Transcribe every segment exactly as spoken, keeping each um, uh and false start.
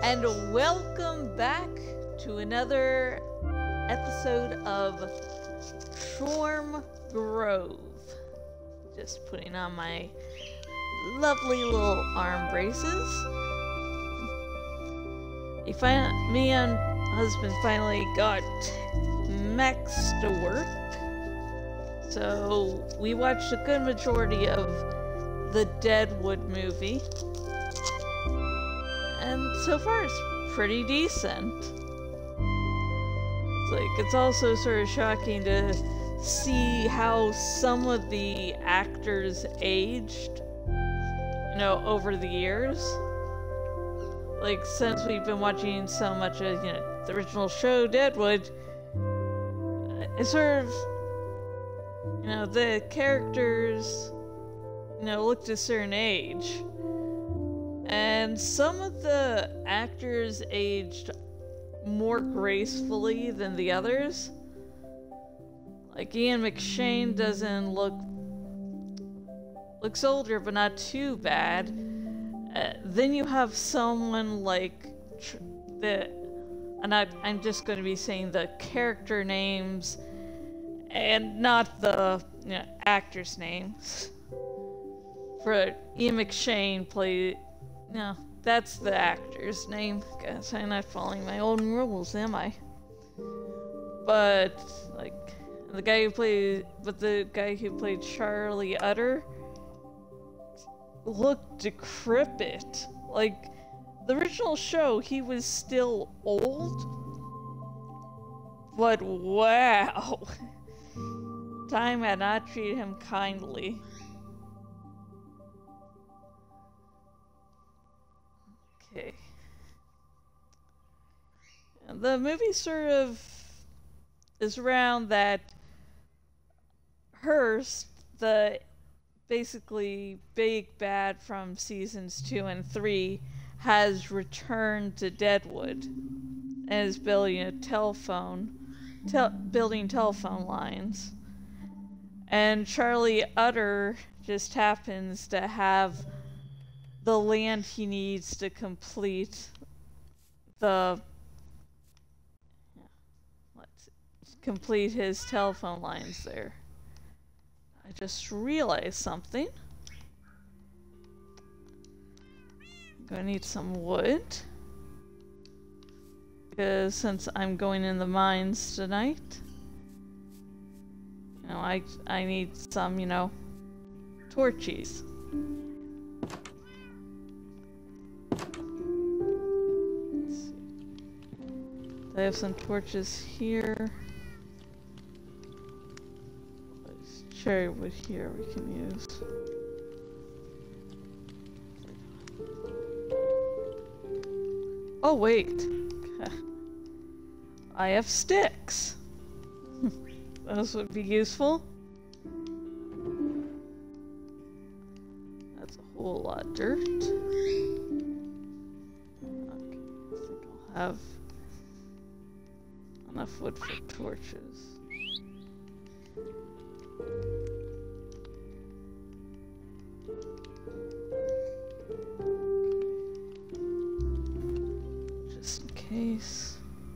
and welcome back to another episode of Shorm Grove. Just putting on my lovely little arm braces. He fin- me and husband finally got Max to work, so we watched a good majority of the Deadwood movie. And so far, it's pretty decent. It's like, it's also sort of shocking to see how some of the actors aged, you know, over the years. Like, since we've been watching so much of, you know, the original show, Deadwood, it's sort of, you know, the characters, you know, looked a certain age. And some of the actors aged more gracefully than the others. Like Ian McShane doesn't look... looks older, but not too bad. Uh, then you have someone like... Tr the... And I, I'm just going to be saying the character names and not the, you know, actors' names. For Ian McShane played... No, that's the actor's name. Guess I'm not following my own rules, am I? But like the guy who played, but the guy who played Charlie Utter looked decrepit. Like the original show, he was still old, but wow, time had not treated him kindly. Okay. The movie sort of is around that Hearst, the basically big bad from seasons two and three, has returned to Deadwood and is building a telephone, tel building telephone lines. And Charlie Utter just happens to have the land he needs to complete the let's complete his telephone lines there. I just realized something. I'm gonna need some wood because since I'm going in the mines tonight, you know, I I need some, you know, torches. I have some torches here. There's cherry wood here we can use. Oh wait, I have sticks. Those would be useful. That's a whole lot of dirt. Okay, I think I'll have enough wood for torches. Just in case.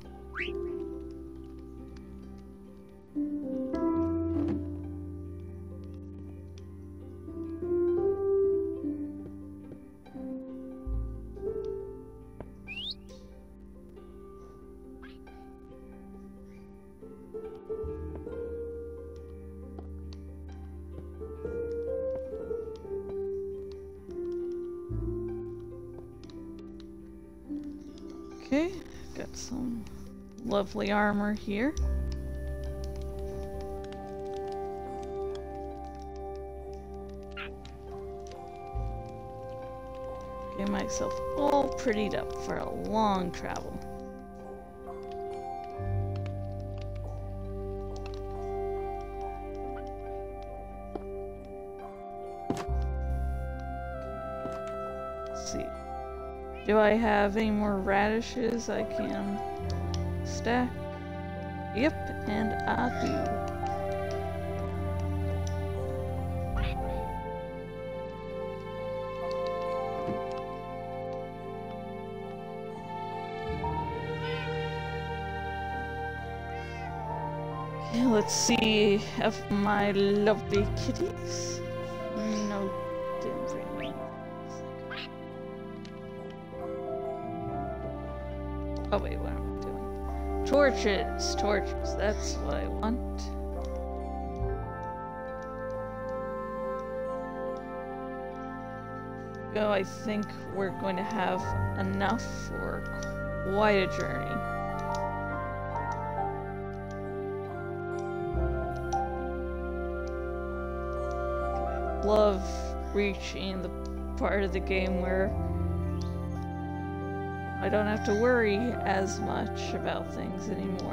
Okay, got some lovely armor here. Get myself all prettied up for a long travel. Let's see. Do I have any more radishes I can stack? Yep, and I do. Okay, let's see if my lovely kitties. No, didn't bring me. Oh wait, what am I doing? Torches, torches. That's what I want. Go, I think we're going to have enough for quite a journey. Love reaching the part of the game where I don't have to worry as much about things anymore.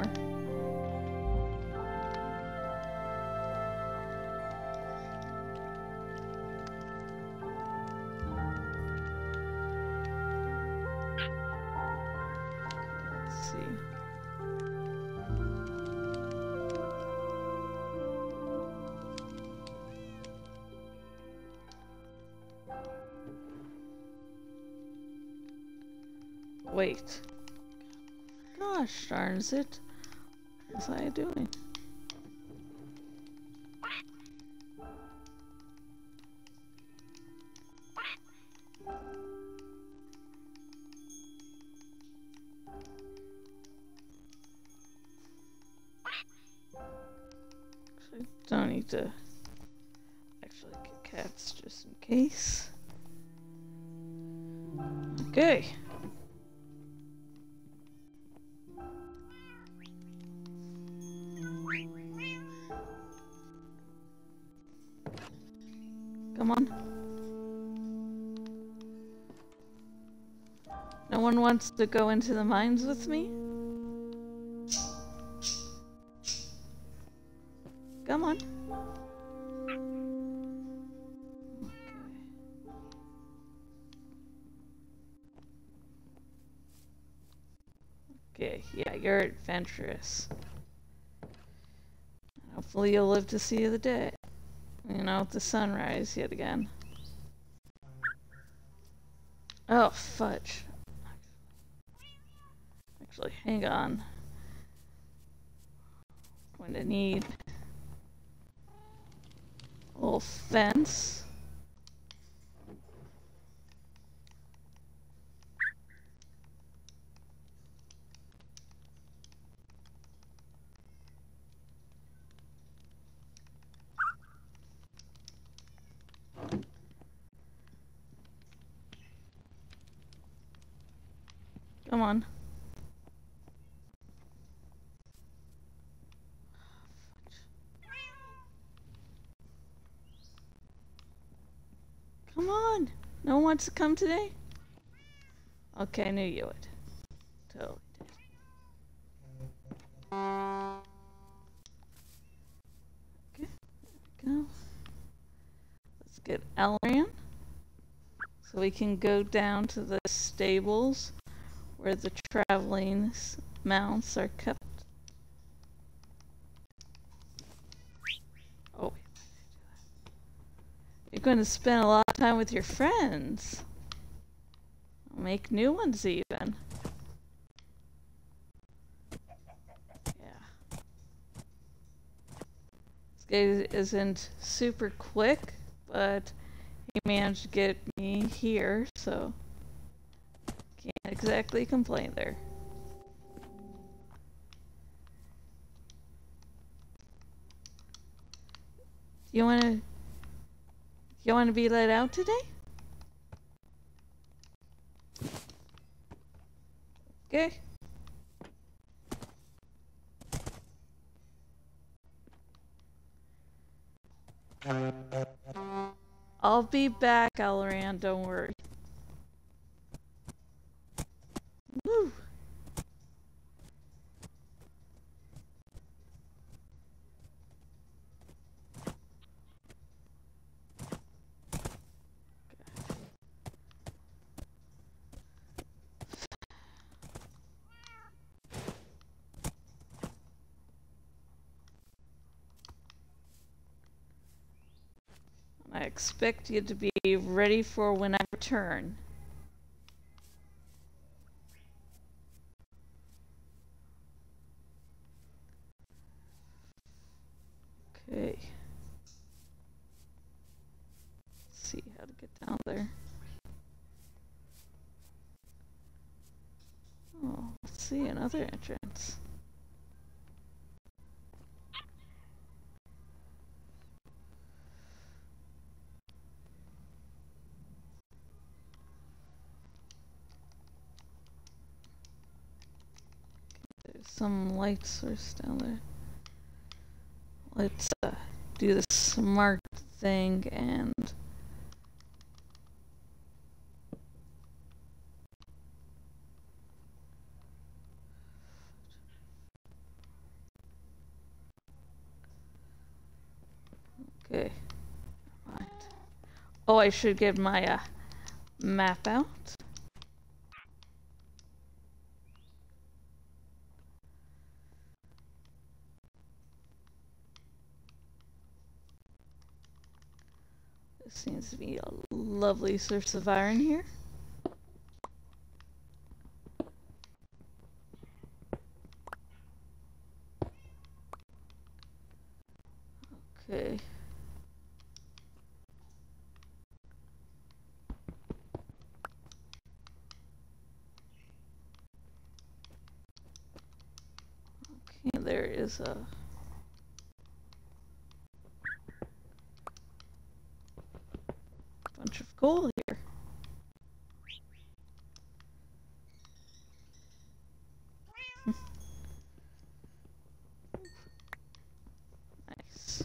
Let's see. Wait. Gosh darn it. What was I doing? Actually, don't need to actually get cats just in case. Okay. Come on. No one wants to go into the mines with me? Come on. Okay. Okay, yeah, you're adventurous. Hopefully you'll live to see the day. You know, the sunrise yet again. Oh, fudge. Actually, hang on. Going to need a little fence. Come on. Come on. No one wants to come today? Okay, I knew you would. Totally did. Okay, there we go. Let's get Elran. So we can go down to the stables where the traveling mounts are kept. Oh, wait, why did I do that? You're going to spend a lot of time with your friends. I'll make new ones even. Yeah. This guy isn't super quick, but he managed to get me here, so can't exactly complain there. You wanna you wanna be let out today? Okay. I'll be back, Elran, don't worry. Woo! I expect you to be ready for when I return. together. Oh, let's see, another entrance. There's some light source down there. Let's uh, do the smart thing and okay. Right. Oh, I should get my uh, map out. This seems to be a lovely source of iron here. Okay. Okay, there is a bunch of coal here. Nice.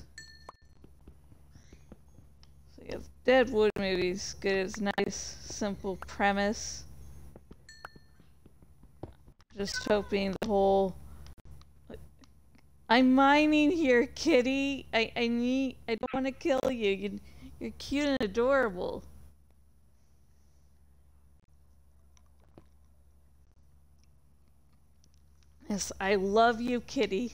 So yeah, Deadwood movies good as nice, simple premise. Just hoping the whole I'm mining here, kitty. I, I need I don't want to kill you. you. You're cute and adorable. Yes, I love you, kitty.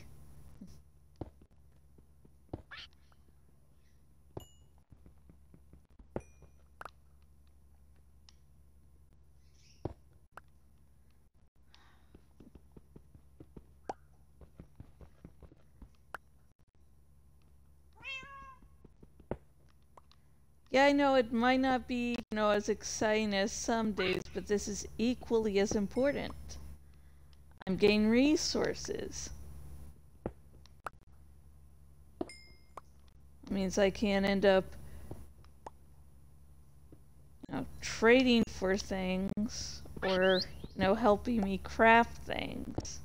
Yeah, I know it might not be, you know, as exciting as some days, but this is equally as important. I'm gaining resources. It means I can end up, you know, trading for things or, you know, helping me craft things.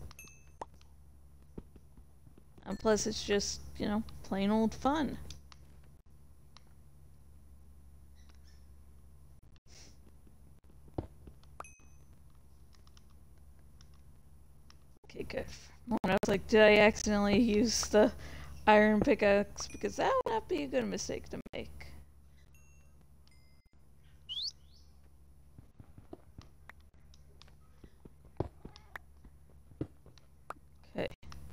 And plus it's just, you know, plain old fun. Okay, good. Well, I was like, did I accidentally use the iron pickaxe? Because that would not be a good mistake to make. Okay.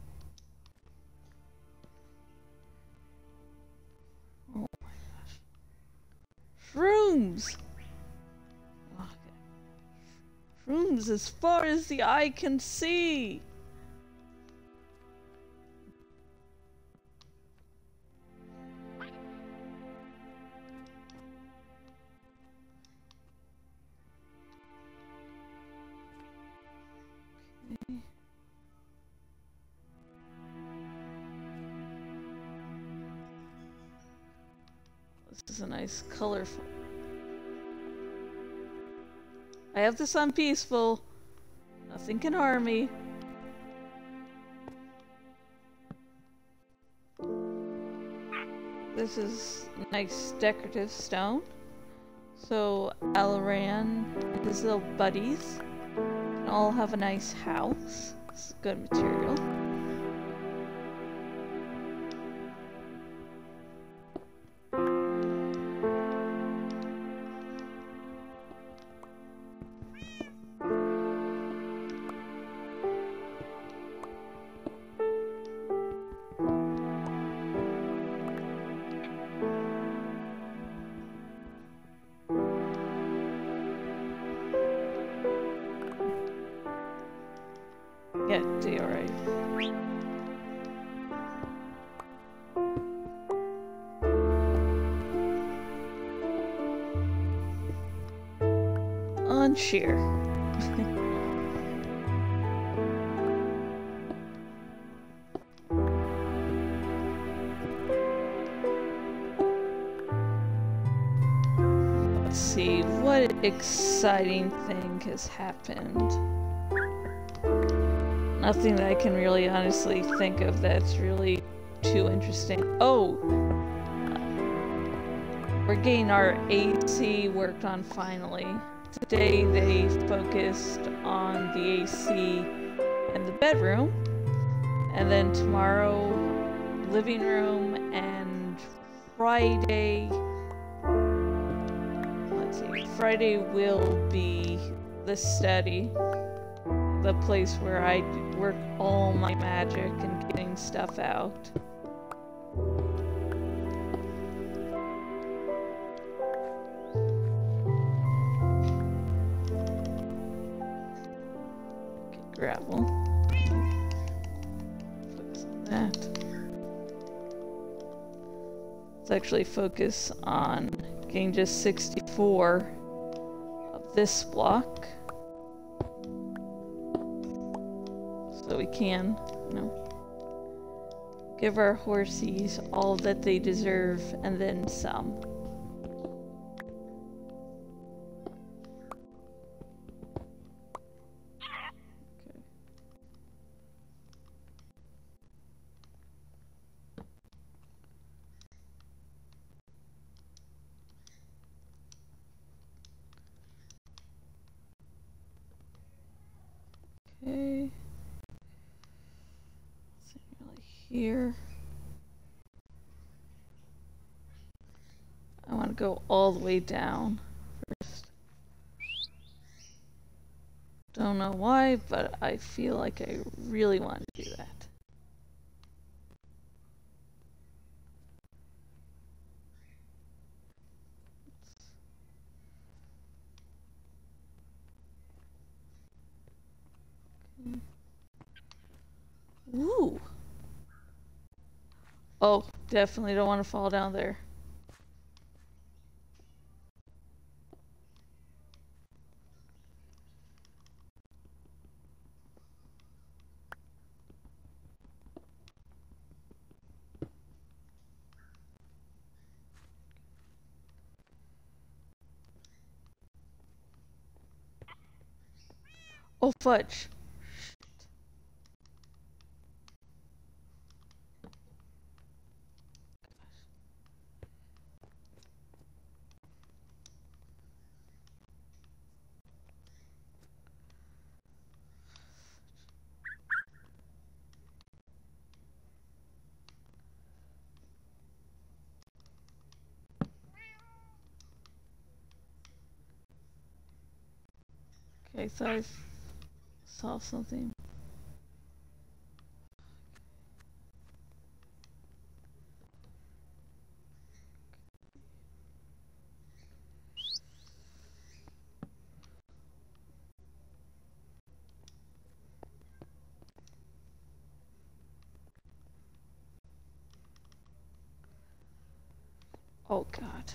Oh my gosh. Shrooms! Okay. Shrooms as far as the eye can see! This is a nice colorful. I have this on peaceful. Nothing can harm me. This is nice decorative stone. So Alaran and his little buddies can all have a nice house. This is good material. Yeah, do you alright? shear. Let's see, what exciting thing has happened? Nothing that I can really honestly think of that's really too interesting. Oh! We're getting our A C worked on finally. Today they focused on the A C in the bedroom, and then tomorrow living room, and Friday, let's see, Friday will be the study, the place where I work all my magic and getting stuff out. Gravel. Focus on that. Let's actually focus on getting just sixty-four of this block. So we can, you know, give our horsies all that they deserve and then some. Okay. Really here. I want to go all the way down first. Don't know why, but I feel like I really want to do that. Ooh. Oh, definitely don't want to fall down there. Oh, fudge. Okay, so I saw something. Oh God.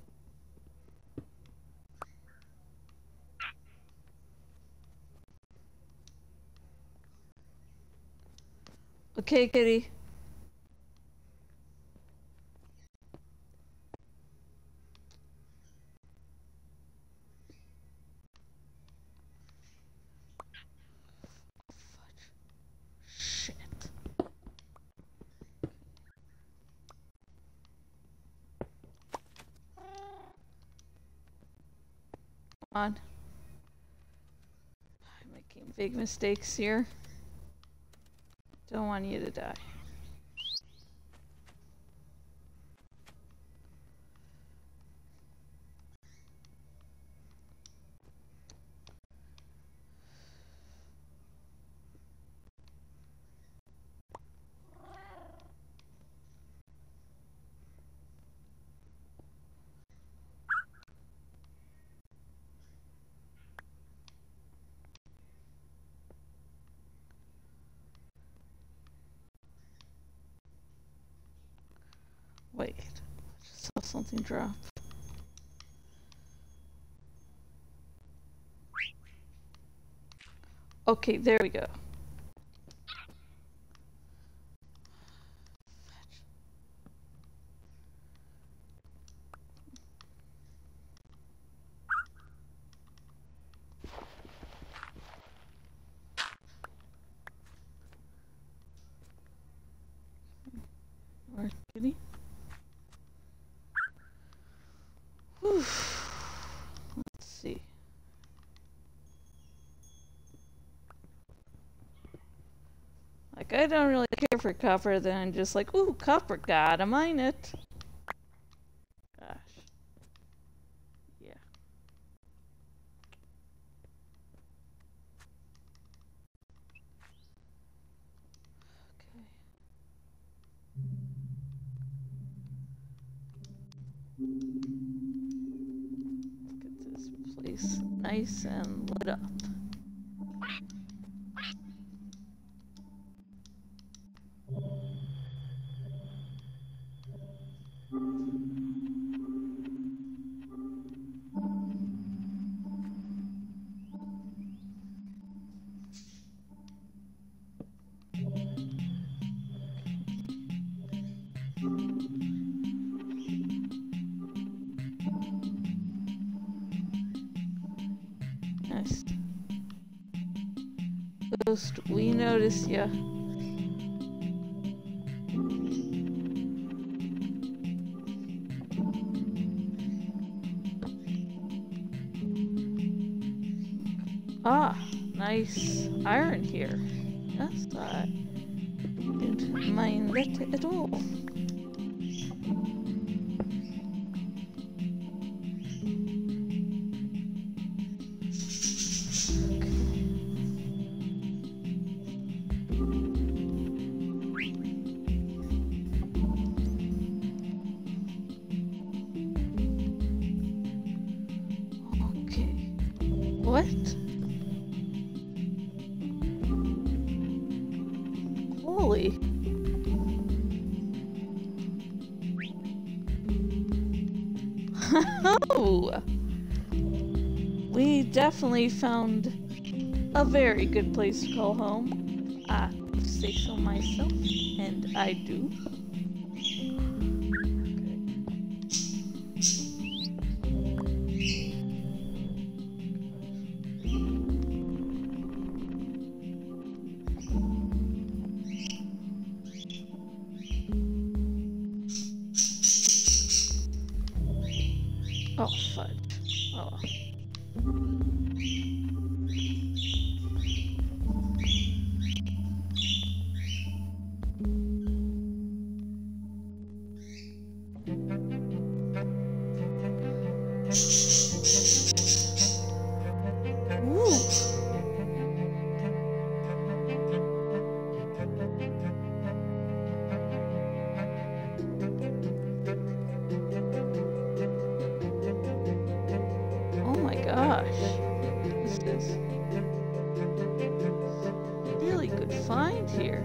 Okay, kitty. Shit. Come on. I'm making big mistakes here. Don't want you to die. Wait, I just saw something drop. Okay, there we go. Where's Kitty? Whew. Let's see. Like, I don't really care for copper, then I'm just like, ooh, copper, gotta mine it. Gosh. Yeah. Okay. Get this place nice and lit up. Nice. Ghost, we notice ya. Ah, nice iron here. Yes, I didn't mind that at all. Okay. What? Holy. Oh! We definitely found a very good place to call home. I say so myself, and I do. Oh, fudge. Oh. Oh my gosh. This is really good find here.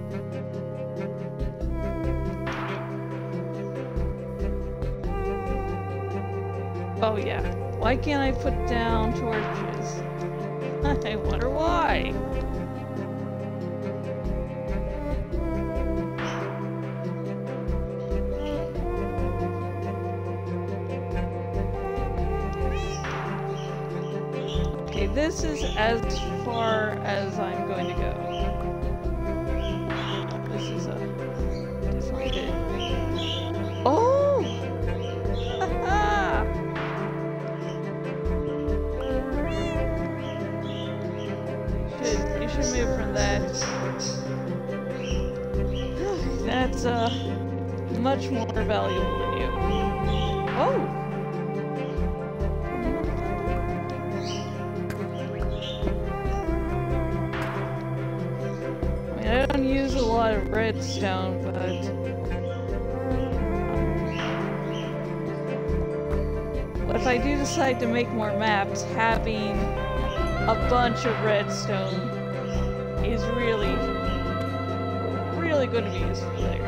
Oh yeah. Why can't I put down torches? I wonder why. Okay, this is as far as I'm going to go. This is a definitely good. Oh! Haha! Should, you should move from that. That's uh much more valuable than you. Oh! I don't use a lot of redstone, but but if I do decide to make more maps, having a bunch of redstone is really, really going to be useful there.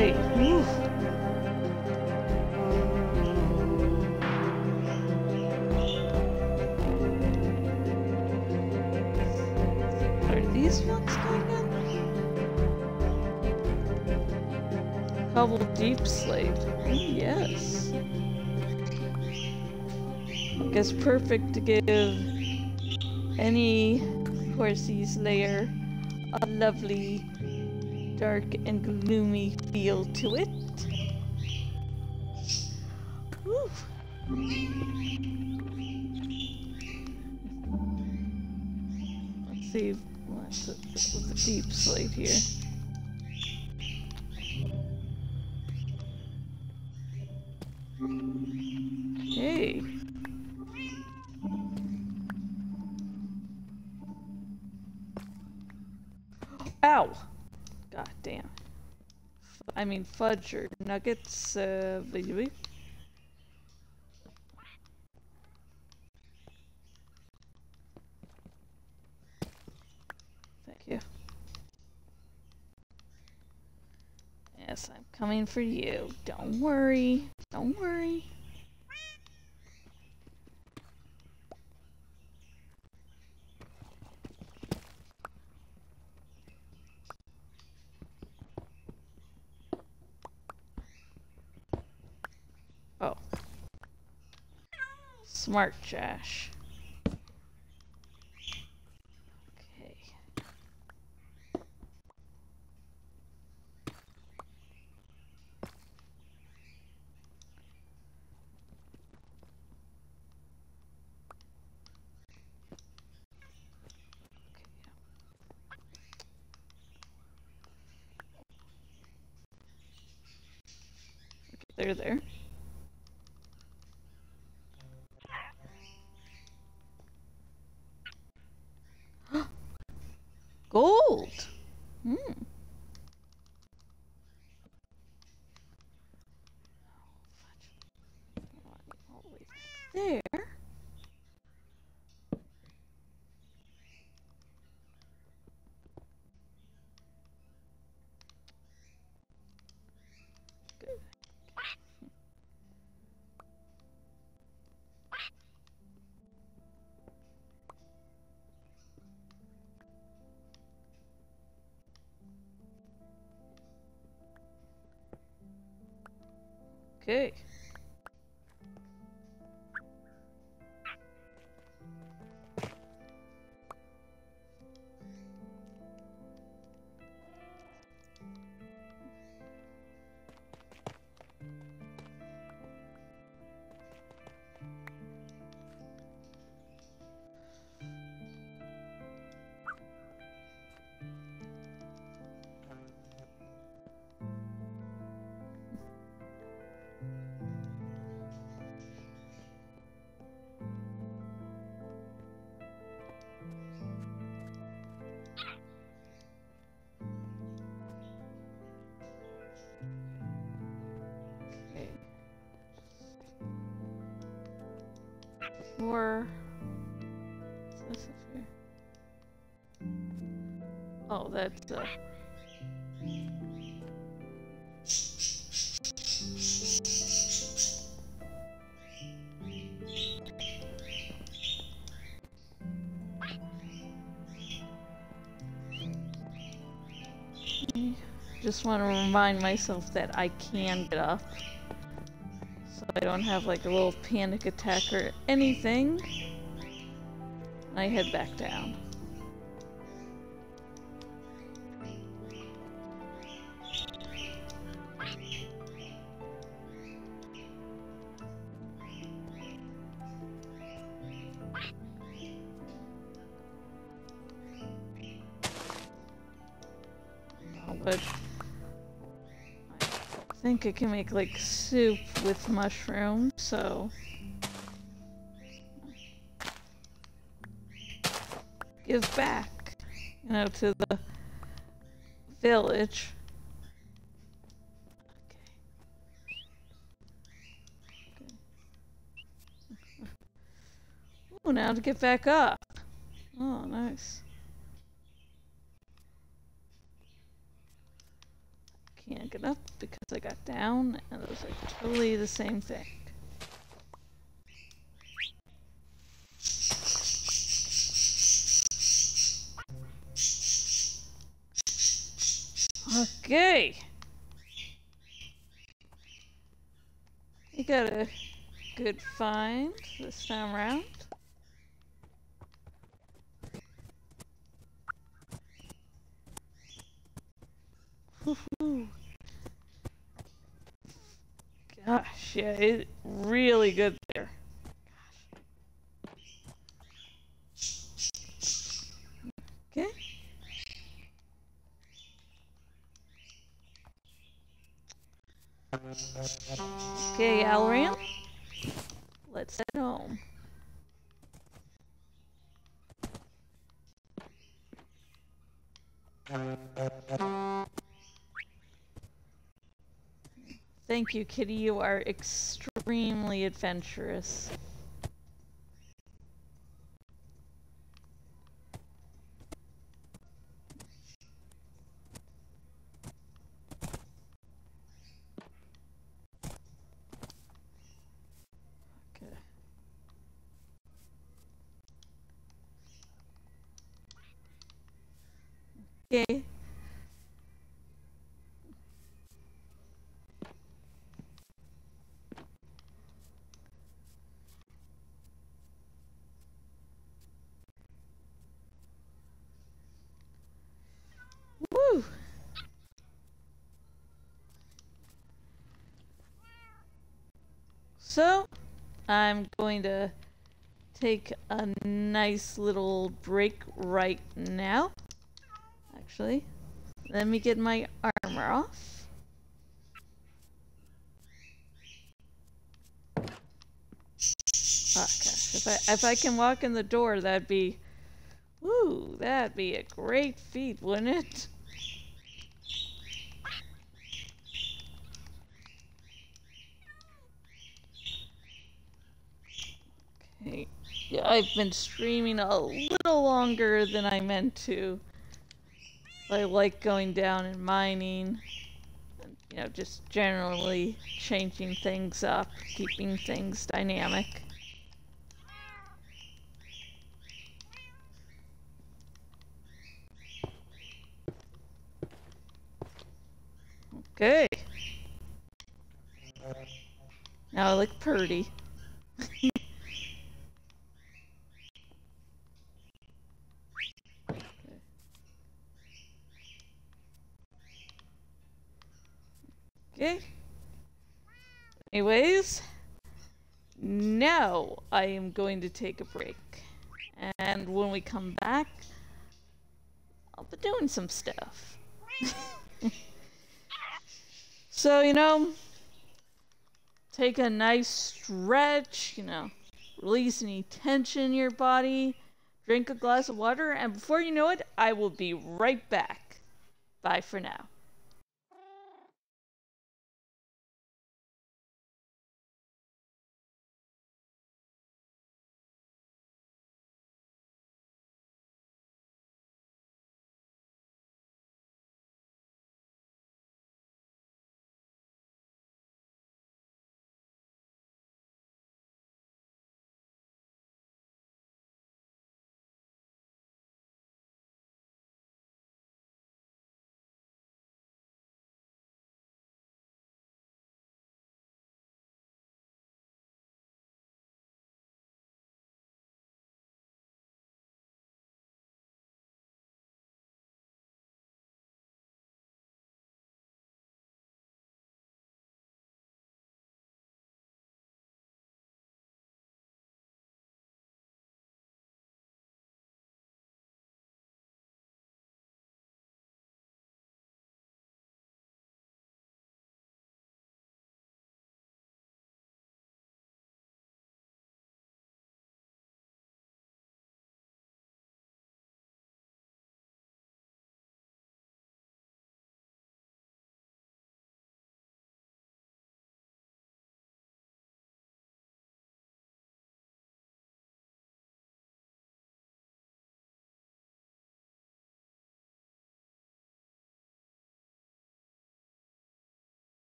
Okay. Whew. Are these ones going in? Cobble deep slate. Oh, yes. Guess perfect to give any Corsi's lair a lovely, dark and gloomy feel to it. Woo. Let's see what's the, what's the deep slate here. Hey. Ow! God damn. I mean, fudge or nuggets, uh, baby. Thank you. Yes, I'm coming for you. Don't worry. Don't worry. Oh. Smart Josh. Okay. They're there. Gold! Hmm. All the way there. Good. Okay. Or what's this up here? Oh, that's uh just want to remind myself that I can get up. So I don't have like a little panic attack or anything. I head back down. Oh, but I think I can make like soup with mushrooms, so give back, you know, to the village. Okay. Okay. Oh, now to get back up. Oh, nice. can't get up because I got down, and those are totally the same thing. Okay. You got a good find this time around. Woohoo. Gosh, yeah, it's really good there. Okay. Okay, Alran. Let's head home. Thank you, Kitty. You are extremely adventurous. Okay. Okay. Woo! So, I'm going to take a nice little break right now. Actually, let me get my armor off. Oh gosh, if I if I can walk in the door, that'd be, woo, that'd be a great feat, wouldn't it? Okay. Yeah, I've been streaming a little longer than I meant to. I like going down and mining, and, you know, just generally changing things up, keeping things dynamic. Okay. Now I look pretty. Okay. Anyways, now I am going to take a break. And when we come back, I'll be doing some stuff. So, you know, take a nice stretch, you know, release any tension in your body, drink a glass of water, and before you know it, I will be right back. Bye for now.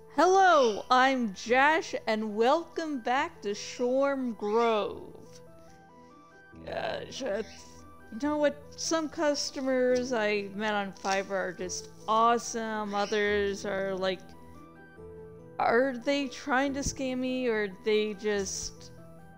Hello, I'm Josh, and welcome back to Shorm Grove. Gosh, that's, you know what? Some customers I met on Fiverr are just awesome. Others are like, are they trying to scam me, or they just...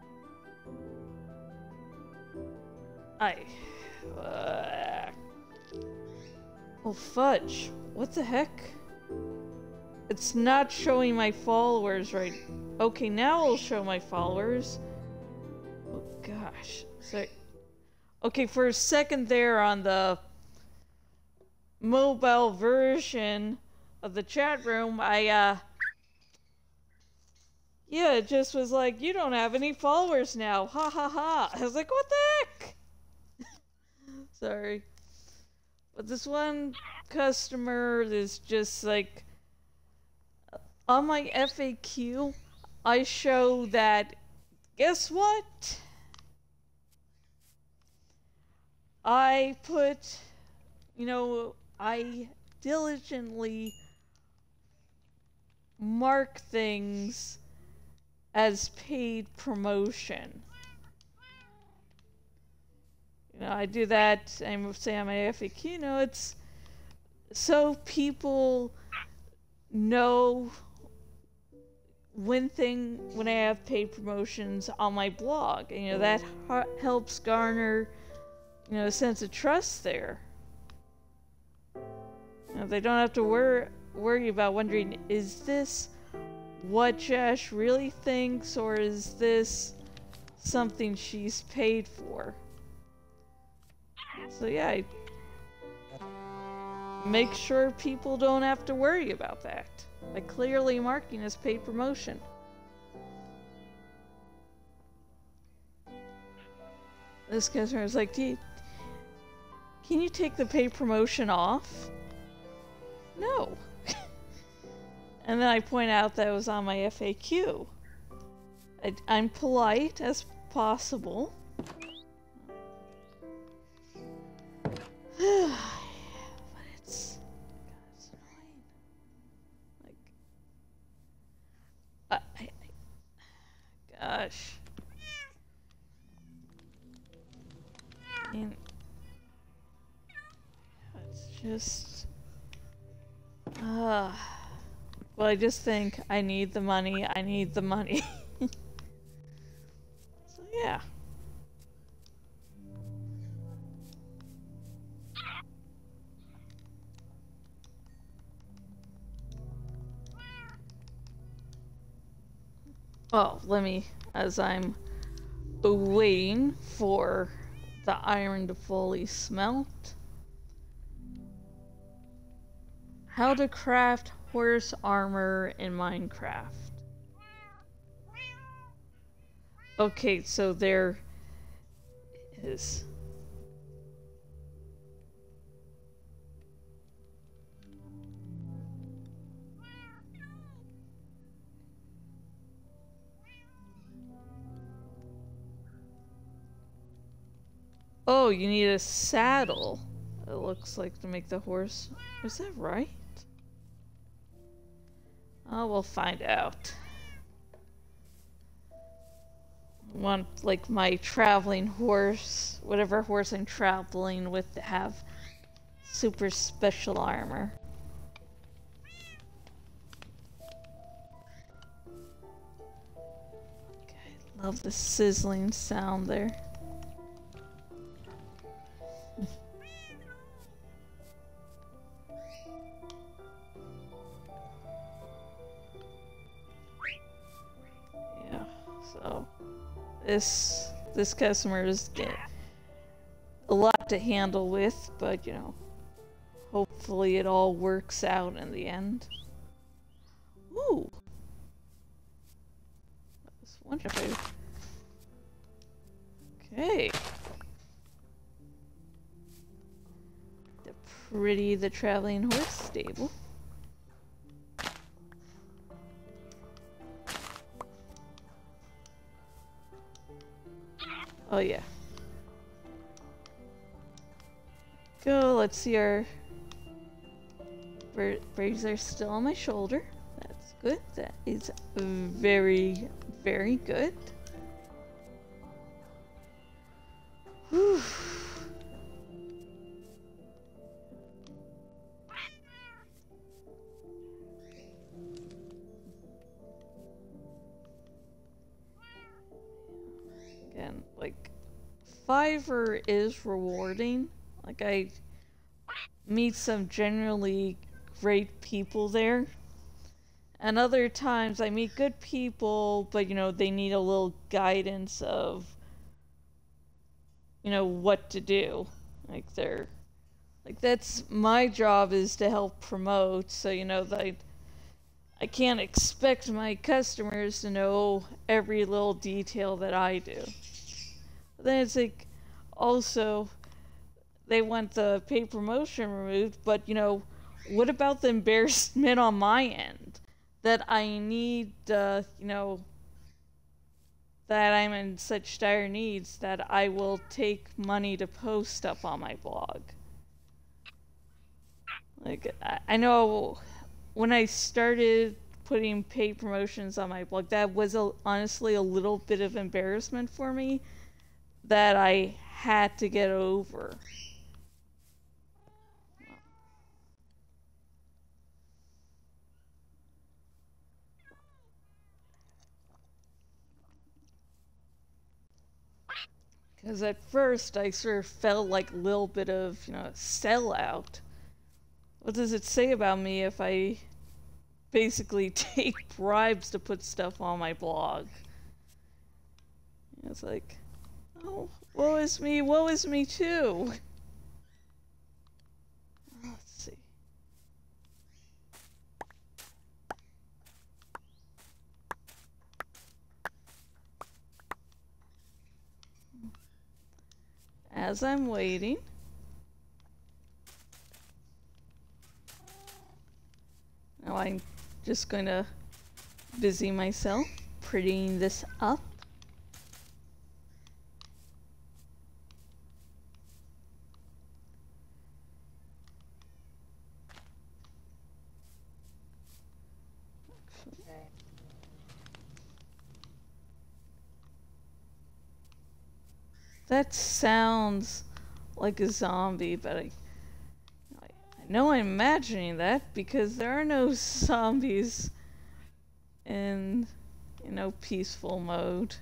I... Uh... Oh, fudge. What the heck? It's not showing my followers right. Okay, now I'll show my followers. Oh gosh. So, okay, for a second there on the mobile version of the chat room, I, uh... yeah, it just was like, you don't have any followers now. Ha ha ha. I was like, what the heck? Sorry. But this one customer is just like... On my F A Q, I show that, guess what? I put, you know, I diligently mark things as paid promotion. You know, I do that, I'm saying on my F A Q, you know, it's so people know when thing when I have paid promotions on my blog, and, you know, that helps garner, you know, a sense of trust there. You know, they don't have to worry worry about wondering, is this what Josh really thinks, or is this something she's paid for? So yeah, I make sure people don't have to worry about that by clearly marking as paid promotion. This customer is like, "Can you take the paid promotion off?" No. And then I point out that it was on my F A Q. I, I'm polite as possible. But it's, God, it's annoying. Like, I, I, I gosh. I mean, it's just, uh, well, I just think I need the money, I need the money. So, yeah. Oh, let me, as I'm waiting for the iron to fully smelt. How to craft horse armor in Minecraft. Okay, so there is. Oh, you need a saddle, it looks like, to make the horse. Is that right? Oh, we'll find out. I want, like, my traveling horse, whatever horse I'm traveling with, to have super special armor. Okay, love the sizzling sound there. So, this this customer is getting a lot to handle with, but you know, hopefully it all works out in the end. Ooh, that's wonderful. Okay, the pretty the traveling horse stable. Oh yeah. Go, let's see, our birds are still on my shoulder. That's good. That is very, very good. Whew. Again, like, Fiverr is rewarding. Like, I meet some generally great people there. And other times I meet good people, but, you know, they need a little guidance of, you know, what to do. Like, they're, like, that's my job, is to help promote, so, you know, that I can't expect my customers to know every little detail that I do. But then it's like, also, they want the paid promotion removed, but, you know, what about the embarrassment on my end? That I need, uh, you know, that I'm in such dire needs that I will take money to post stuff on my blog. Like, I, I know when I started putting paid promotions on my blog, that was a, honestly a little bit of embarrassment for me that I had to get over. Because at first I sort of felt like a little bit of, you know, a sellout. What does it say about me if I basically take bribes to put stuff on my blog? It's like, oh, woe is me, woe is me too. Let's see. As I'm waiting, now I'm just going to busy myself prettying this up. That sounds like a zombie, but I, I know I'm imagining that because there are no zombies in, you know, peaceful mode.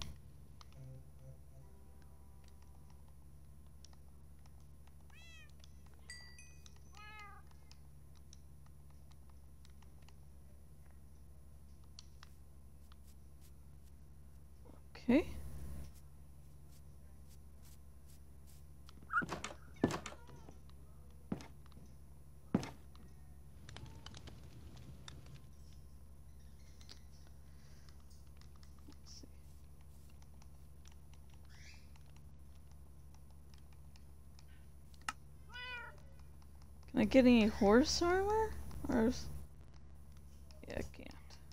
Okay. Can I get any horse armor? Or... yeah, I can't.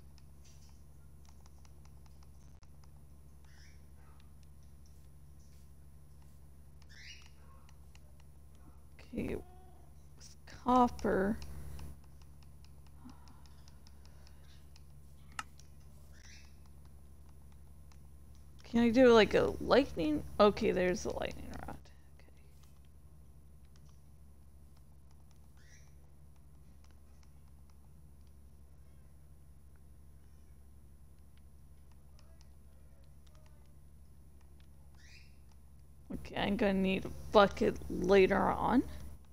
Okay, with copper. Can I do like a lightning? Okay, there's the lightning rod. Okay, I'm gonna need a bucket later on.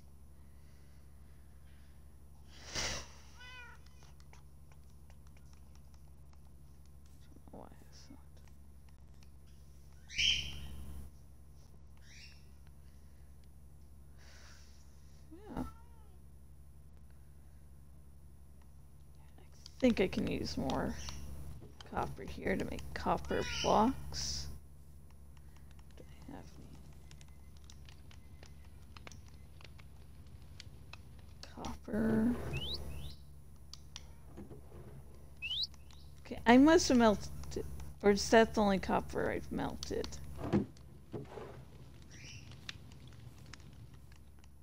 Why is that? Yeah. I think I can use more copper here to make copper blocks. Do I have any copper? Okay, I must have melted, or is that the only copper I've melted?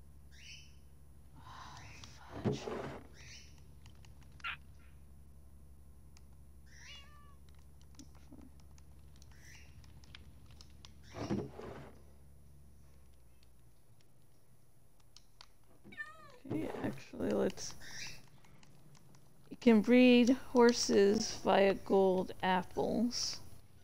Fudge. Actually, let's... You can breed horses via gold apples.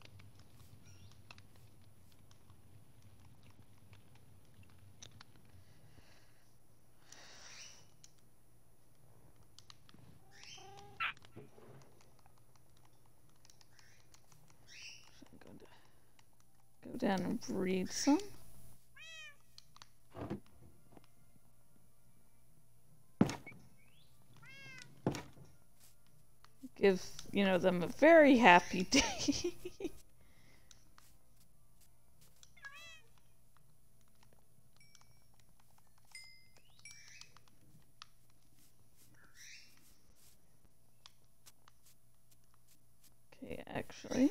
Go down and breed some. Give, you know, them a very happy day. Okay, actually.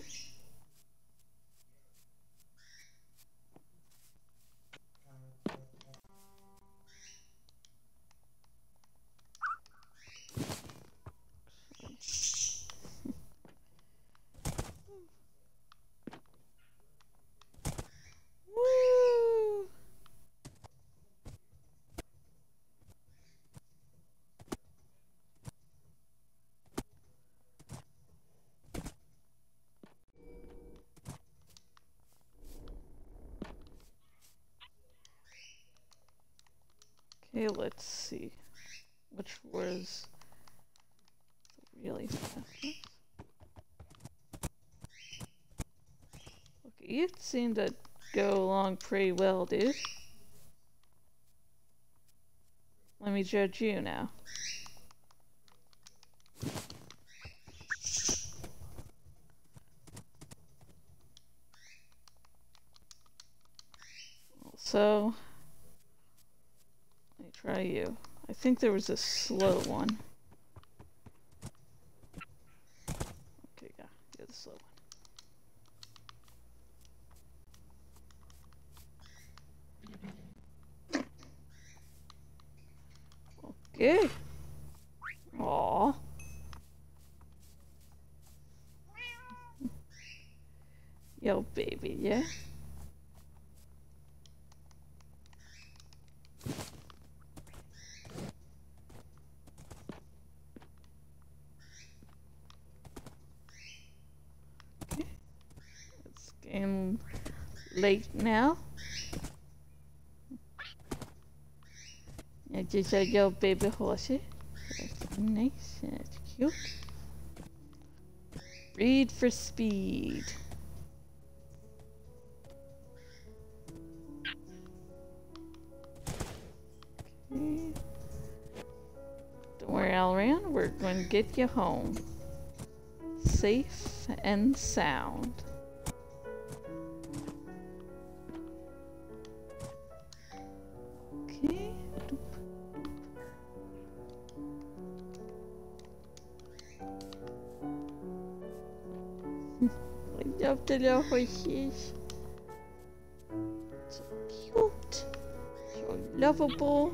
Woo! Okay, let's see. Which was really fast. Okay, you seem to go along pretty well, dude. Let me judge you now. So, let me try you. I think there was a slow one. Okay, yeah, you're the slow one. Okay. Aww. Yo, baby, yeah? Okay. It's getting late now. I just said, yo, baby horsey. That's nice, that's cute. Read for speed. Okay. Don't worry, Alran, we're going to get you home. Safe and sound. Okay. I love the little horses. So cute. So lovable.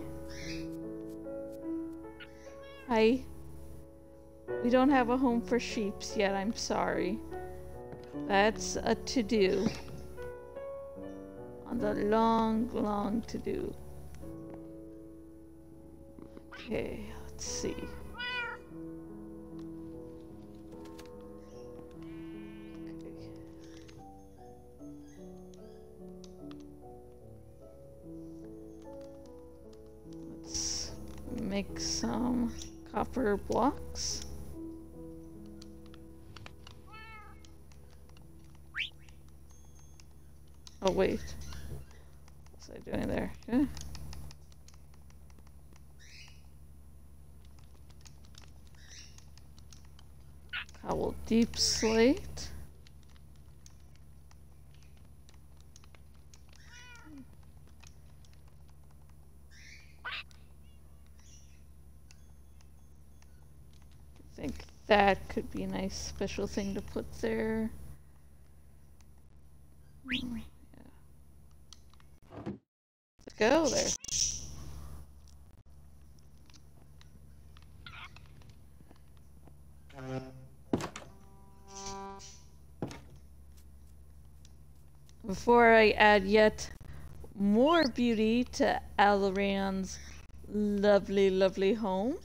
Hi. We don't have a home for sheeps yet, I'm sorry. That's a to-do. On the long, long to-do. Okay, let's see. Okay. Let's make some copper blocks. Oh wait, what's I doing there? Okay. Cobble deep slate. I think that could be a nice special thing to put there. Mm, yeah. Let's go there. Before I add yet more beauty to Alran's lovely, lovely home,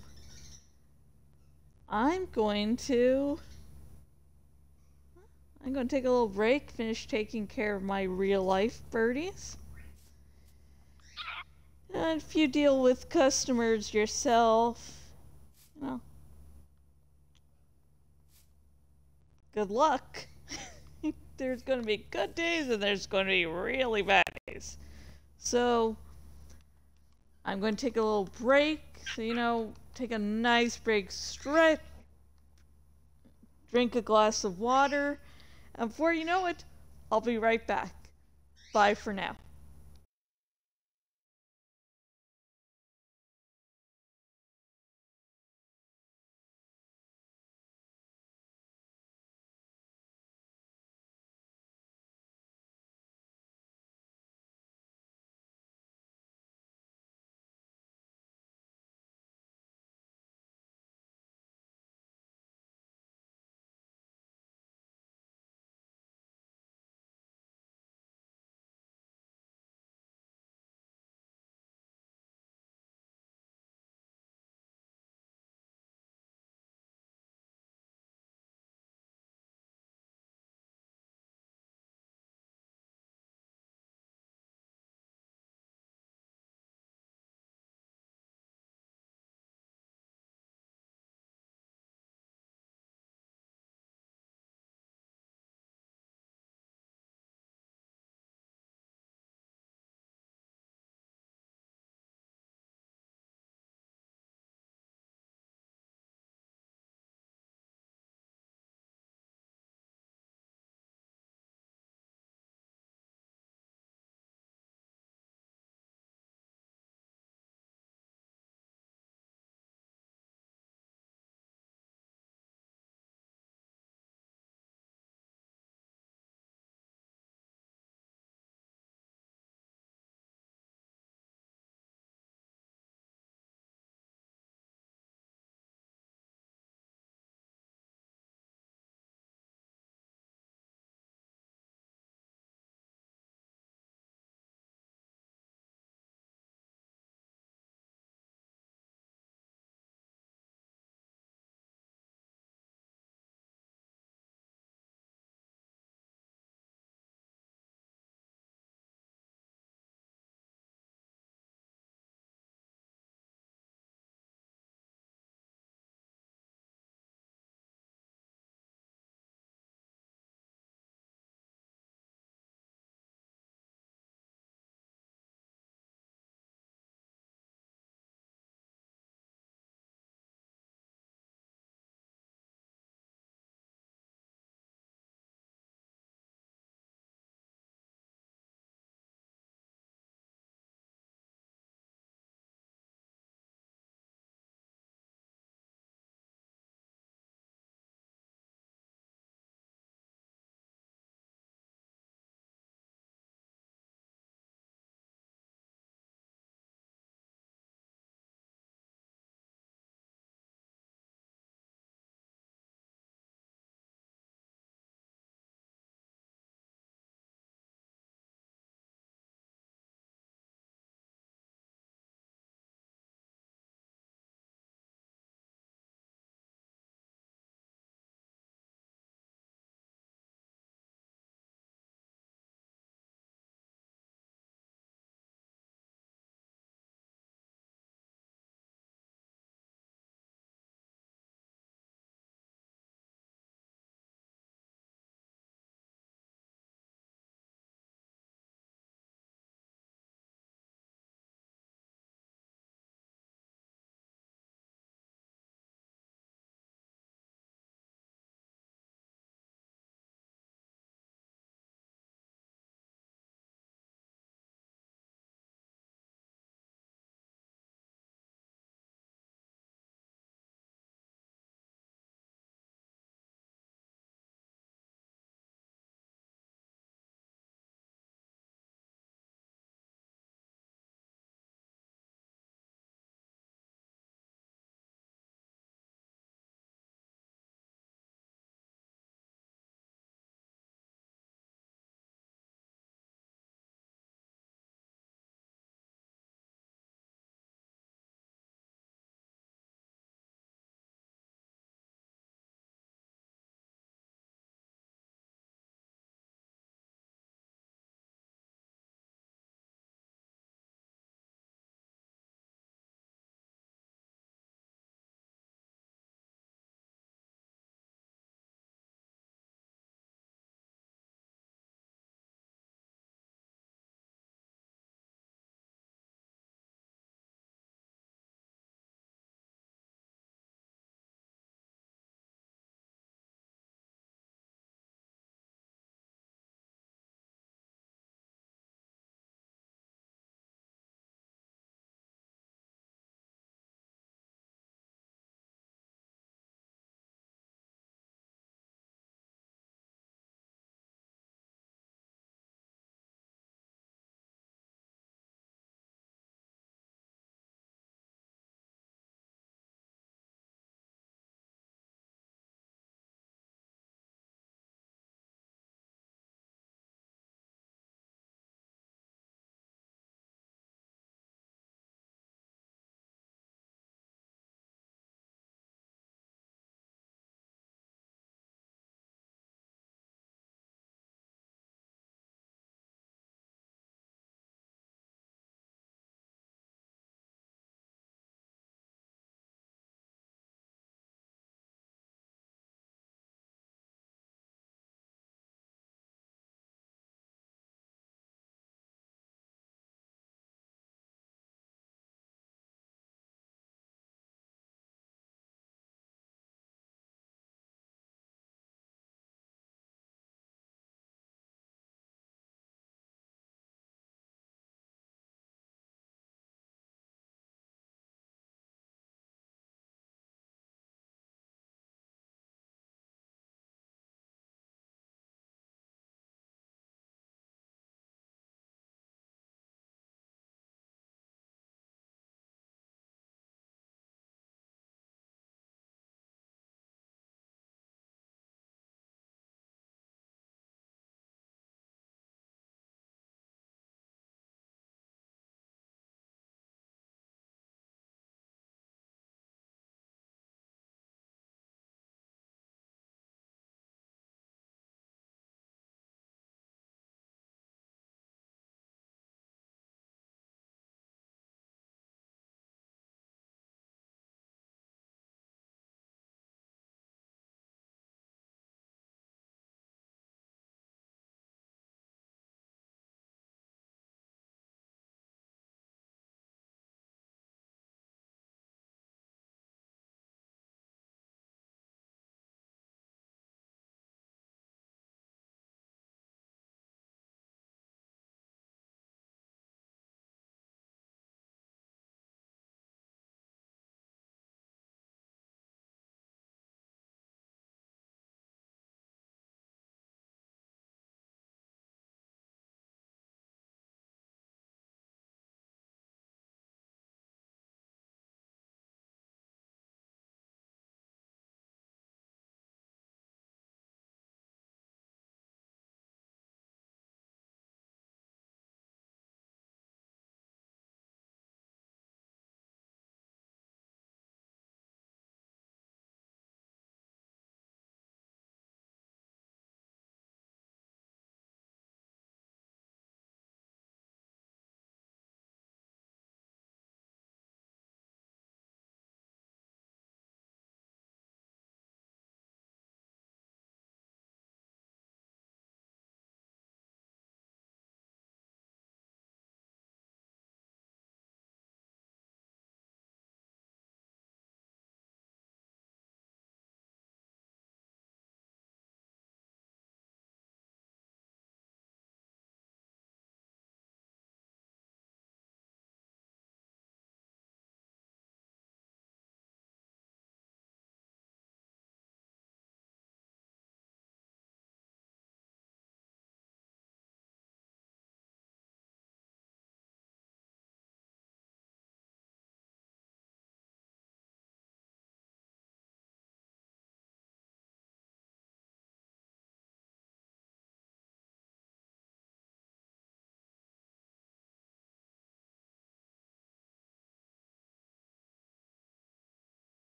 I'm going to I'm going to take a little break, finish taking care of my real life birdies. And if you deal with customers yourself, you know, good luck. There's going to be good days and there's going to be really bad days. So I'm going to take a little break. So, you know, take a nice break, stretch, drink a glass of water, and before you know it, I'll be right back. Bye for now.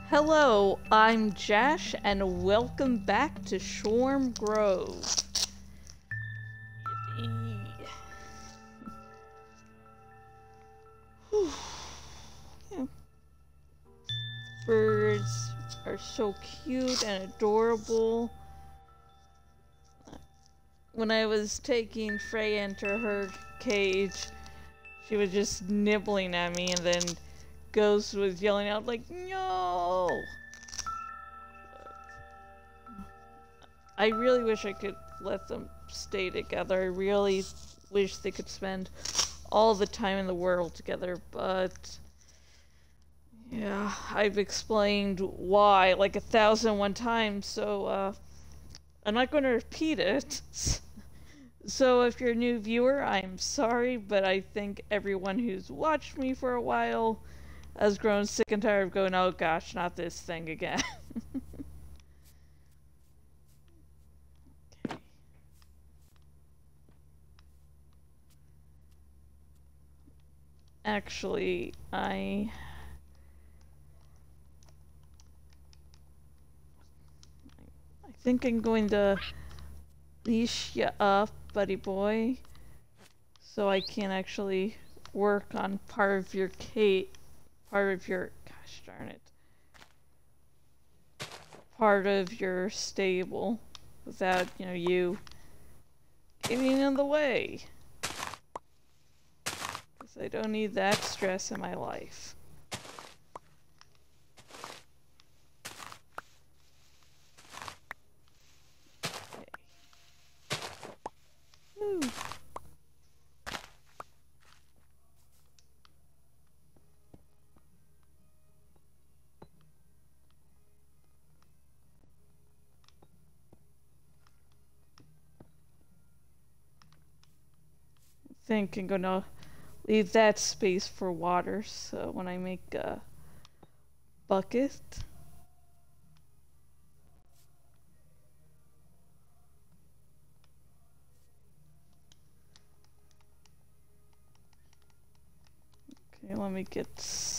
Hello, I'm Jash, and welcome back to Shorm Grove. Yippee. Yeah. Birds are so cute and adorable. When I was taking Freya into her cage, she was just nibbling at me, and then Ghost was yelling out like, "No!" I really wish I could let them stay together. I really wish they could spend all the time in the world together, but yeah, I've explained why like a thousand and one times, so uh, I'm not going to repeat it. So if you're a new viewer, I'm sorry, but I think everyone who's watched me for a while has grown sick and tired of going, oh gosh, not this thing again. Okay. Actually, I... I think I'm going to leash you up, buddy boy, so I can actually work on part of your cage, part of your, gosh darn it, part of your stable without, you know, you getting in the way. Because I don't need that stress in my life. Woo. I think I'm gonna leave that space for water, so when I make a bucket, okay, let me get,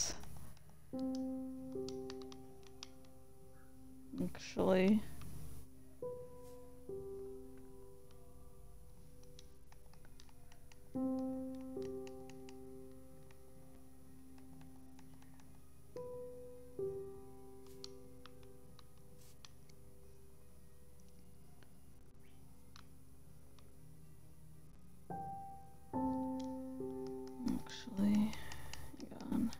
actually, actually, hang on.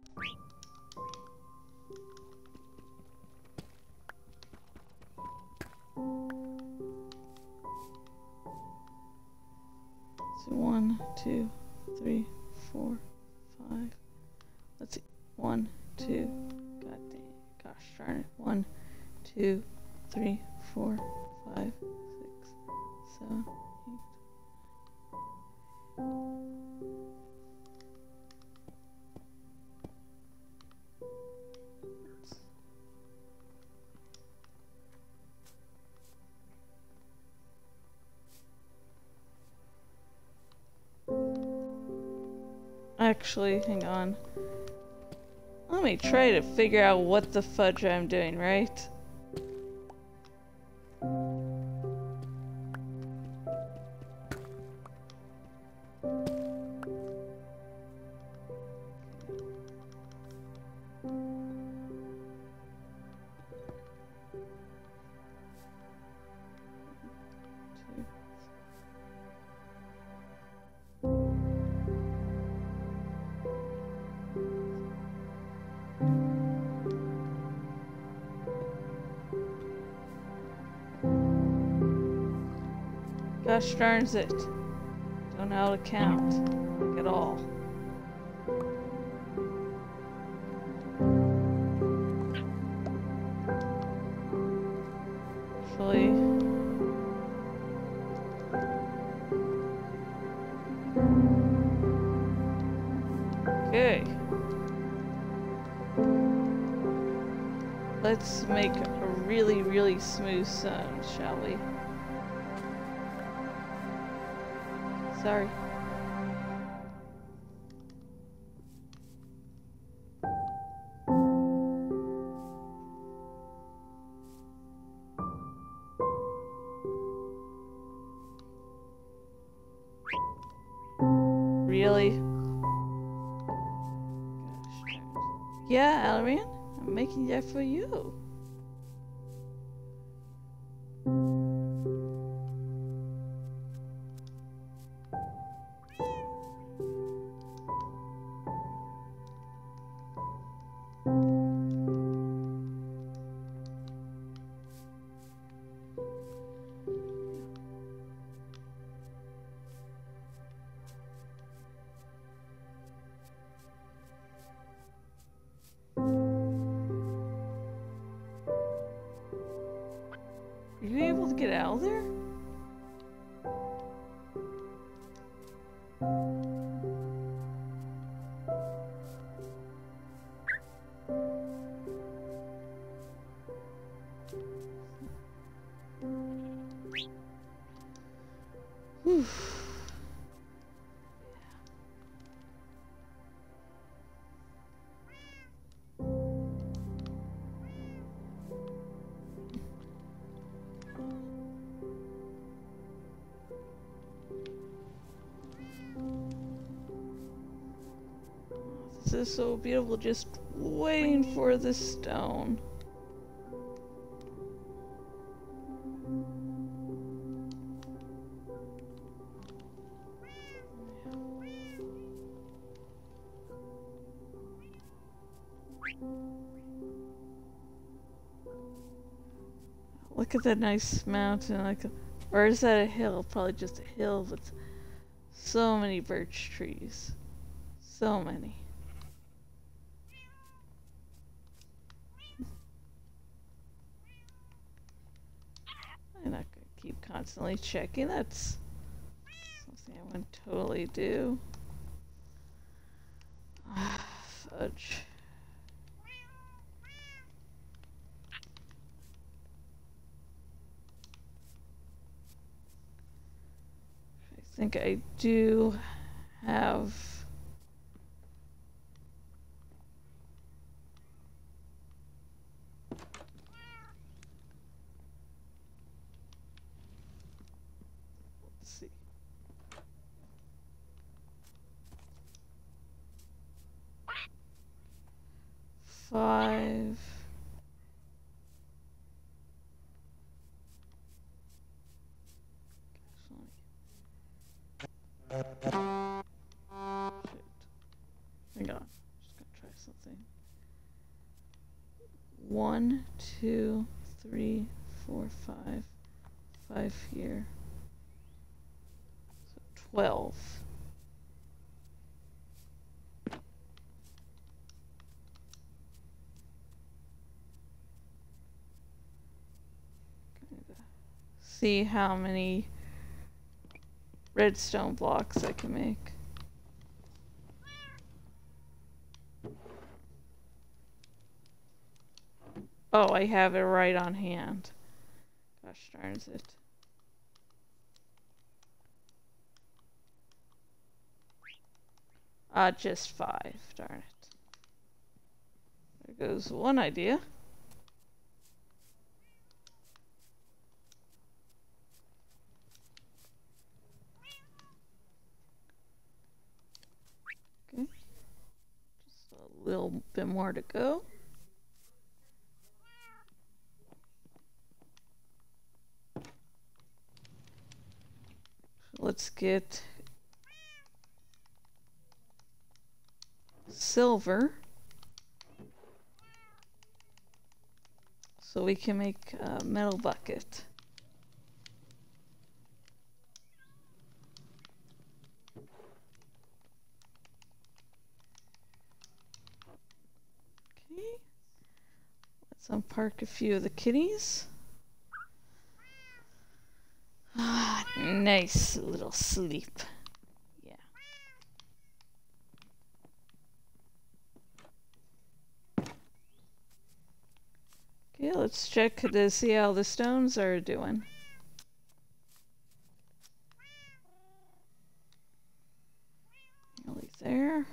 So one, two, three, four, five. Let's see. One, two. God dang. Gosh darn it. One, two, three, four, five, six, seven, eight. Actually, hang on. Let me try to figure out what the fudge I'm doing, right? Gosh darns it. Don't know how to count. Like at all. Actually. Okay. Let's make a really, really smooth sound, shall we? Sorry. Yeah, Alarian, I'm making that for you. Are you able to get out of there? Whew. This is so beautiful, just waiting for the stone. Look at that nice mountain, like, a, or is that a hill? Probably just a hill with so many birch trees. So many. I'm not gonna keep constantly checking. That's something I would totally do. Fudge. I think I do have let's see. Five. Shoot. Hang on. Just gonna try something. One, two, three, four, five. Five here. So twelve. See how many redstone blocks I can make. Oh, I have it right on hand. Gosh darn it. Uh, just five, darn it. There goes one idea. Okay. Just a little bit more to go. Let's get silver so we can make a metal bucket. Okay, let's unpark a few of the kitties. Ah, nice little sleep. Yeah. Okay, let's check to see how the stones are doing. Nearly there.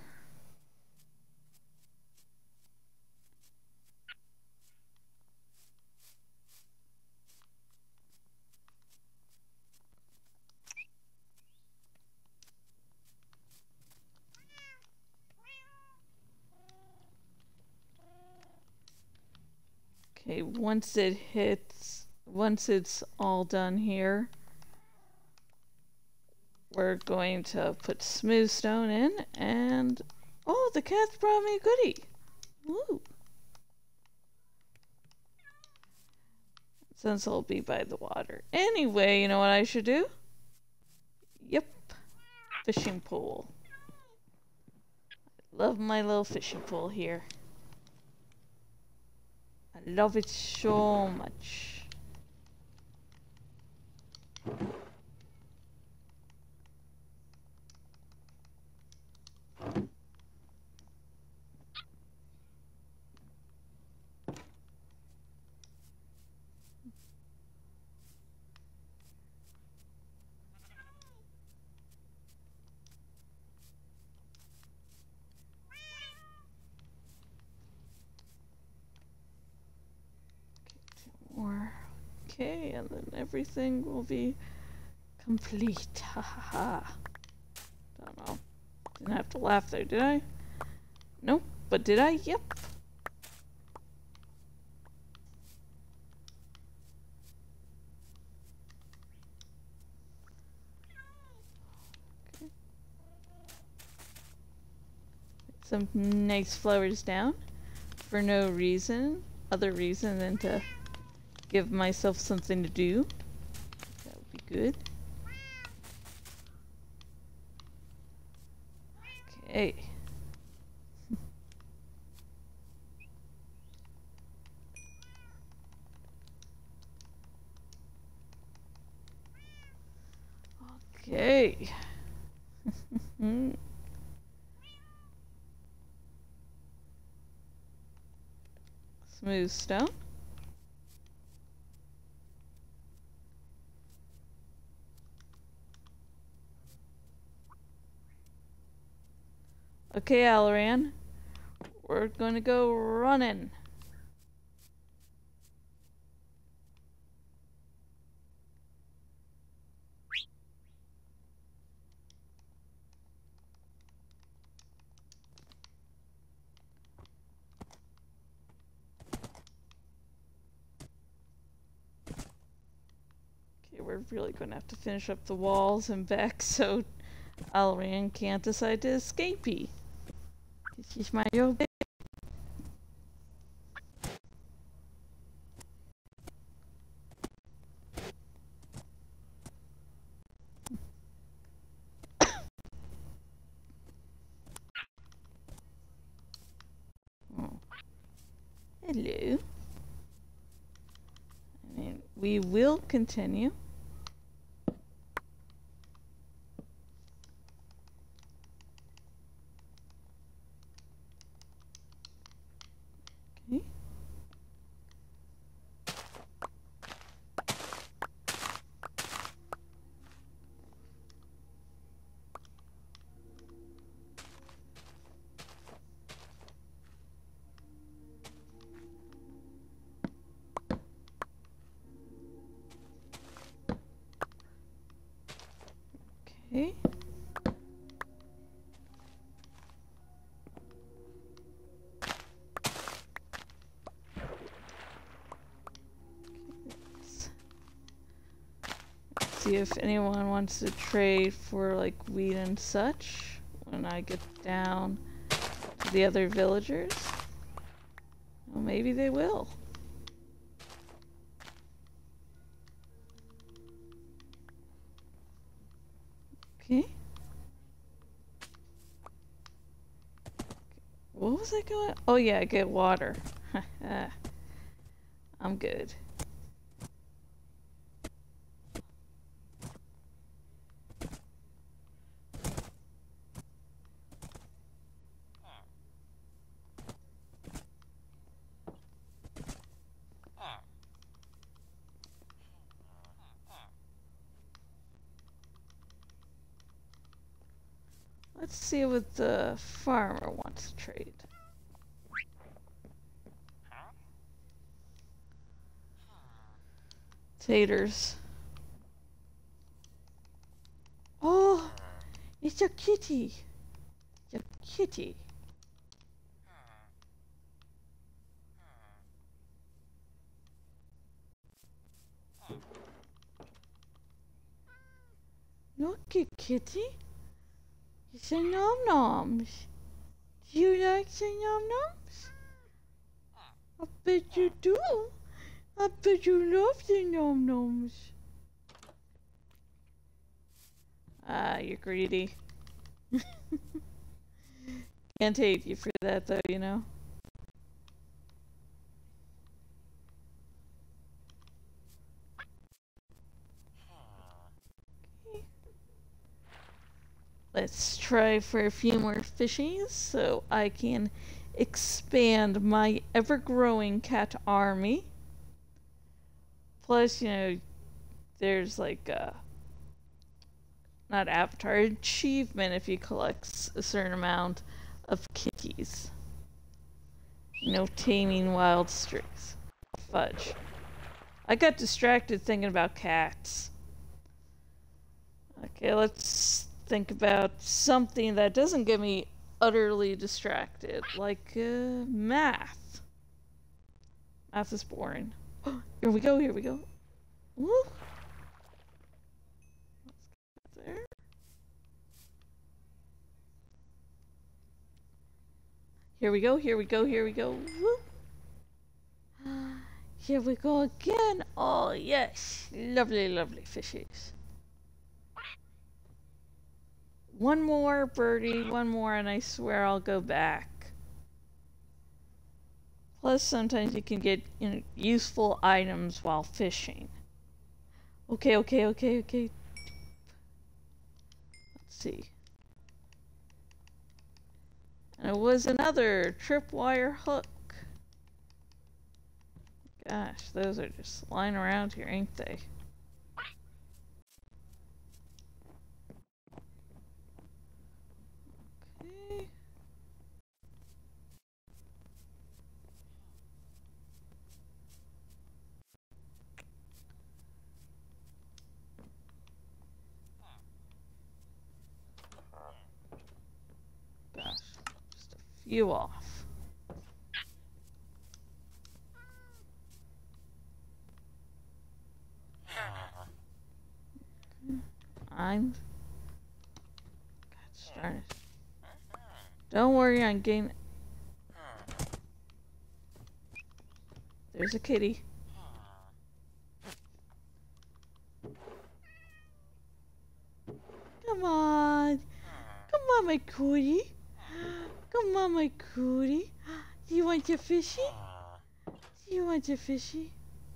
Okay, once it hits, once it's all done here, we're going to put smooth stone in, and oh, the cat's brought me a goodie. Woo. Since I'll be by the water. Anyway, you know what I should do? Yep, fishing pole. I love my little fishing pole here. I love it so much. More. Okay, and then everything will be complete. Ha ha ha. Don't know. Didn't have to laugh there, did I? Nope. But did I? Yep. Okay. Some nice flowers down for no reason, other reason than to give myself something to do. That would be good. Okay. Okay. Smooth stone. Okay, Alaran. We're gonna go running. We're really going to have to finish up the walls and back so Alaran can't decide to escapee. This is my old baby. Oh. Hello. And we will continue. Okay. See if anyone wants to trade for like wheat and such when I get down to the other villagers. Well, maybe they will. Okay. What was I going? Oh yeah, I get water. I'm good. Let's see what the farmer wants to trade. Taters. Oh, it's a kitty. It's a kitty. Okay, kitty. You say nom noms. Do you like say nom noms? I bet you do. I bet you love the nom noms. Ah, you're greedy. Can't hate you for that though, you know. Okay. Let's try for a few more fishies so I can expand my ever-growing cat army. Plus, you know, there's like a, not avatar, achievement if you collect a certain amount of kitties. No taming wild streaks. Fudge. I got distracted thinking about cats. Okay, let's think about something that doesn't get me utterly distracted, like uh, math. Math is boring. Here we go, here we go. Woo! Let's get there. Here we go, here we go, here we go. Woo! Here we go again. Oh, yes. Lovely, lovely fishies. One more, birdie, one more, and I swear I'll go back. Plus, sometimes you can get, you know, useful items while fishing. Okay, okay, okay, okay. Let's see. And it was another tripwire hook. Gosh, those are just lying around here, ain't they? Okay. Gosh, just a few off. I'm. God darn it. Don't worry, I'm getting. There's a kitty. Come on. Come on, my cootie. Come on, my cootie. Do you want your fishy? Do you want your fishy?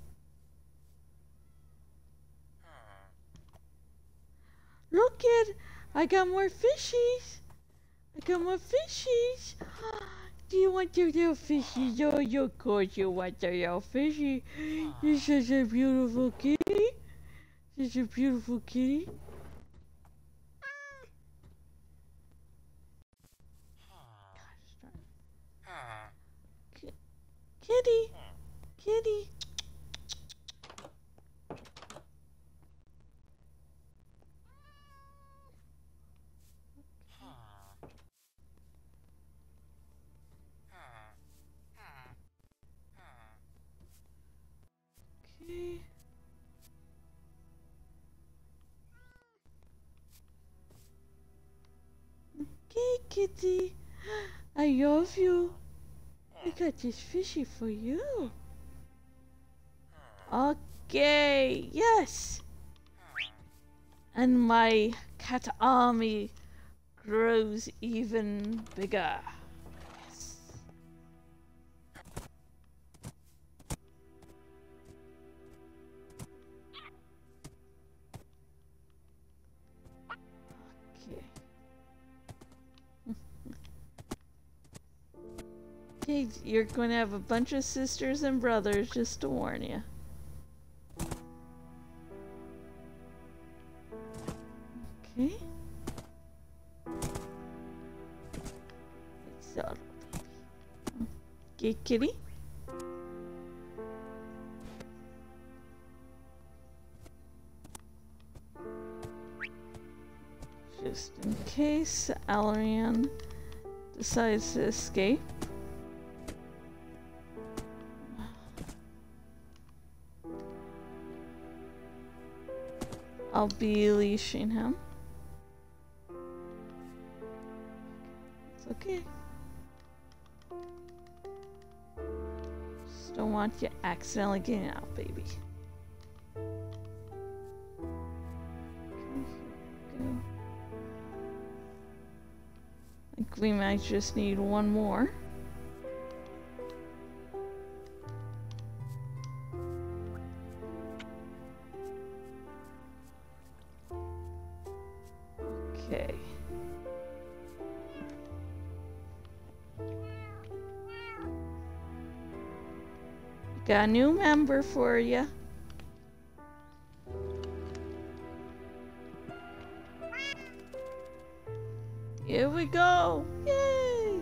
Look it, I got more fishies. I got more fishies. Do you want your little fishies? Oh, of course you want your little fishy. You're such a beautiful kitty. Such a beautiful kitty. Gosh, kitty, kitty. Okay. Okay, kitty. I love you. I got this fishy for you. Okay, yes. And my cat army grows even bigger. Yes. Okay. Okay, you're going to have a bunch of sisters and brothers, just to warn you. Okay. So, okay, kitty. Just in case Alarian decides to escape. I'll be leashing him. okay. Just don't want you accidentally getting out, baby. Go. I think we might just need one more. Okay. Got a new member for you. Here we go! Yay!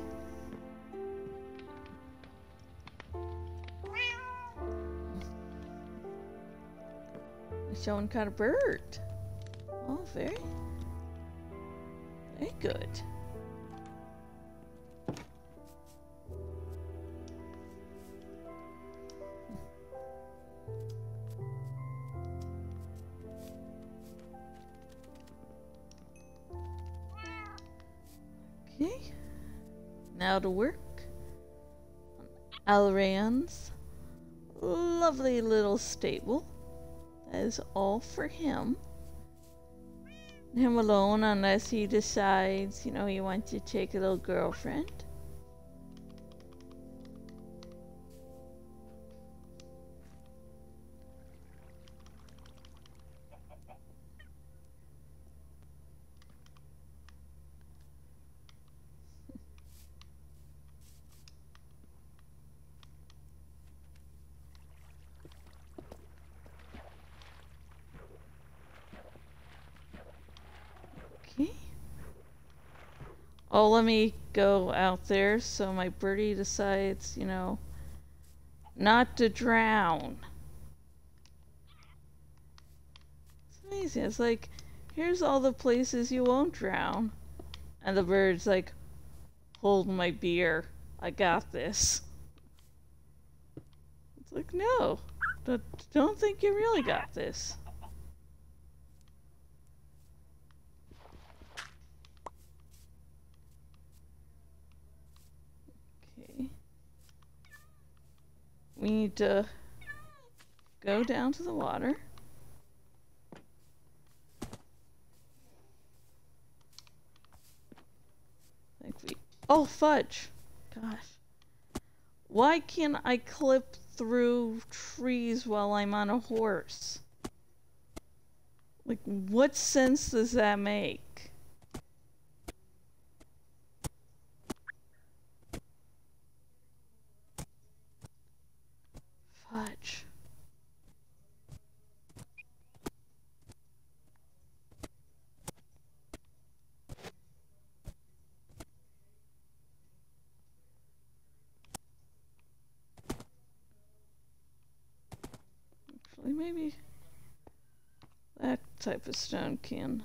Someone caught a bird. Oh, very, very good. Okay, now to work on Alran's lovely little stable. That is all for him. Him alone, unless he decides, you know, he wants to take a little girlfriend. Okay. Oh, let me go out there so my birdie decides, you know, not to drown. It's amazing. It's like, here's all the places you won't drown. And the bird's like, hold my beer. I got this. It's like, no. Don't think you really got this. We need to go down to the water. I think we... Oh, fudge! Gosh. Why can't I clip through trees while I'm on a horse? Like, what sense does that make? Fudge. Actually, maybe that type of stone can.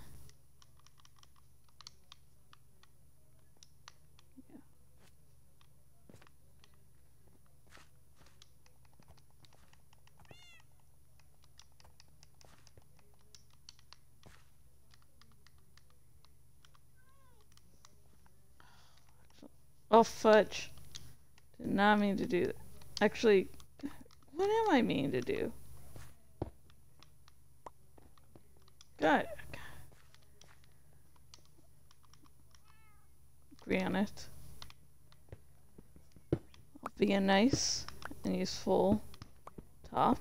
Oh, fudge. Did not mean to do that. Actually, what am I meaning to do? God. Granite. I'll be a nice and useful top.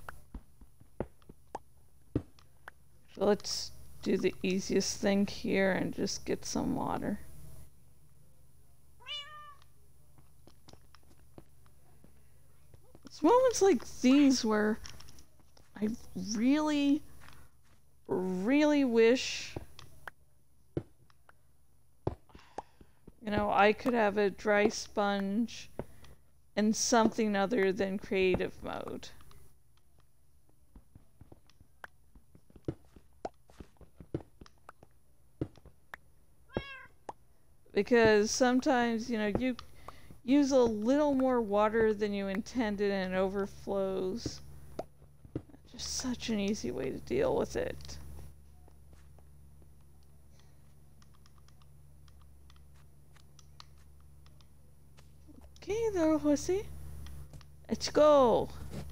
So let's do the easiest thing here and just get some water. It's moments like these where I really, really wish, you know, I could have a dry sponge and something other than creative mode. Because sometimes, you know, you use a little more water than you intended and it overflows. Just such an easy way to deal with it. Okay, little horsey. Let's go.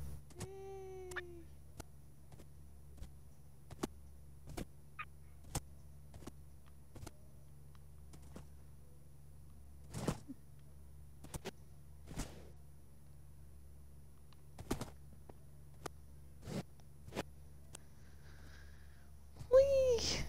Whee!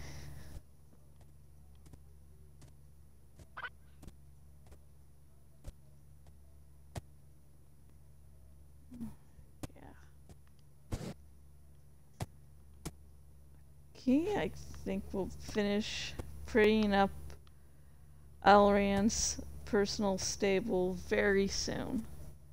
Okay, I think we'll finish freeing up Alran's personal stable very soon.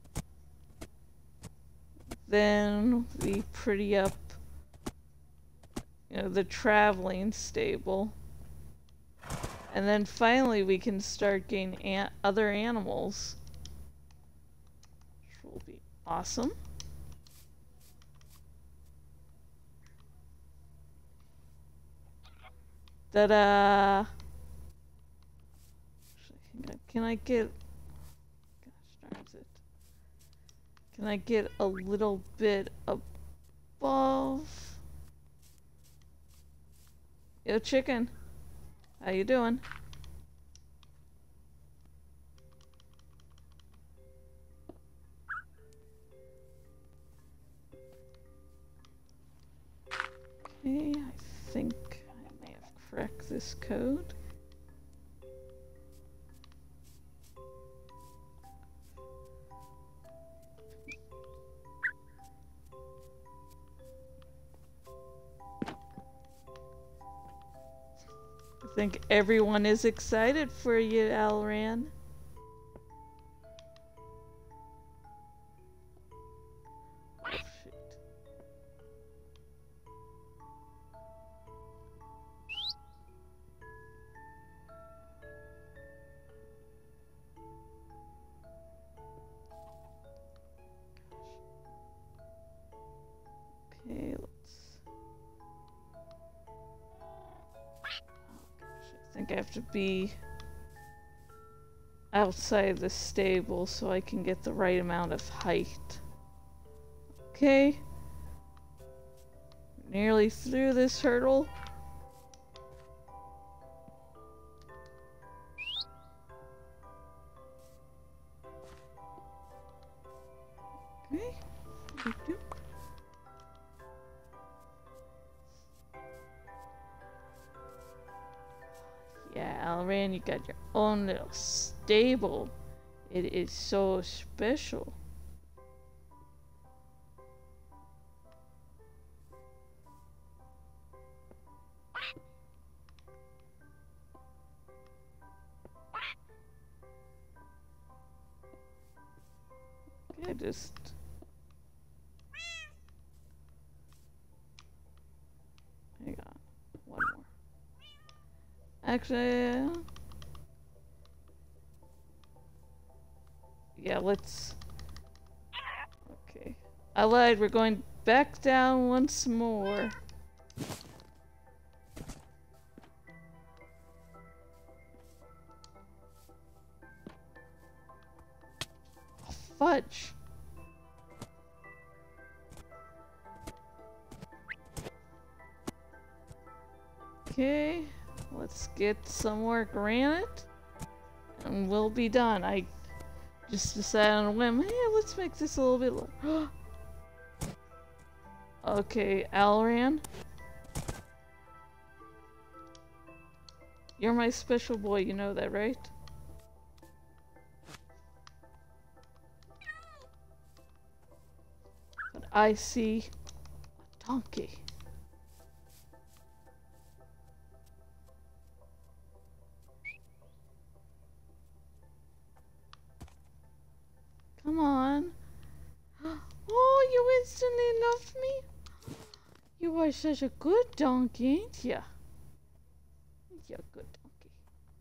Then we pretty up, you know, the traveling stable. And then finally we can start getting an other animals. Which will be awesome. Ta-da! Can I get... Gosh darn it. Can I get a little bit above? Yo, chicken. How you doing? Okay, I think I may have cracked this code. I think everyone is excited for you, Alran. Oh, shit. Okay, let's... I think I have to be outside the stable so I can get the right amount of height. Okay. Nearly through this hurdle. Okay. Yeah, Alran, you got your own little stable. It is so special. Okay, just... Hang on. One more. Actually... Yeah, let's... Okay. I lied, we're going back down once more. Oh, fudge! Okay, let's get some more granite, and we'll be done. I just decided on a whim, hey, let's make this a little bit lower. Okay, Alran. You're my special boy, you know that, right? But I see a donkey. Come on. Oh, you instantly loved me? You are such a good donkey, ain't ya? You're a good donkey.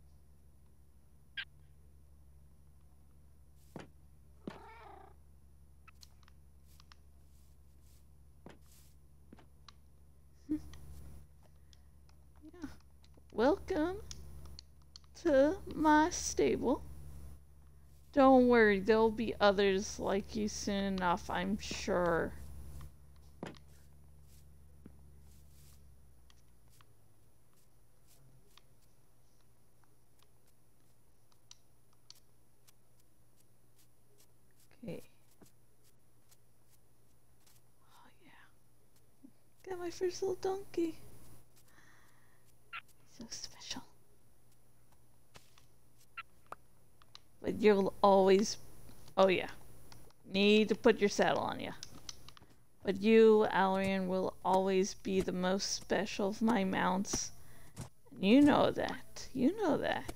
Yeah. Welcome to my stable. Don't worry, there'll be others like you soon enough, I'm sure. Okay. Oh yeah. Got my first little donkey. So special. But you'll always... Oh yeah. Need to put your saddle on you. But you, Alarian, will always be the most special of my mounts. You know that. You know that.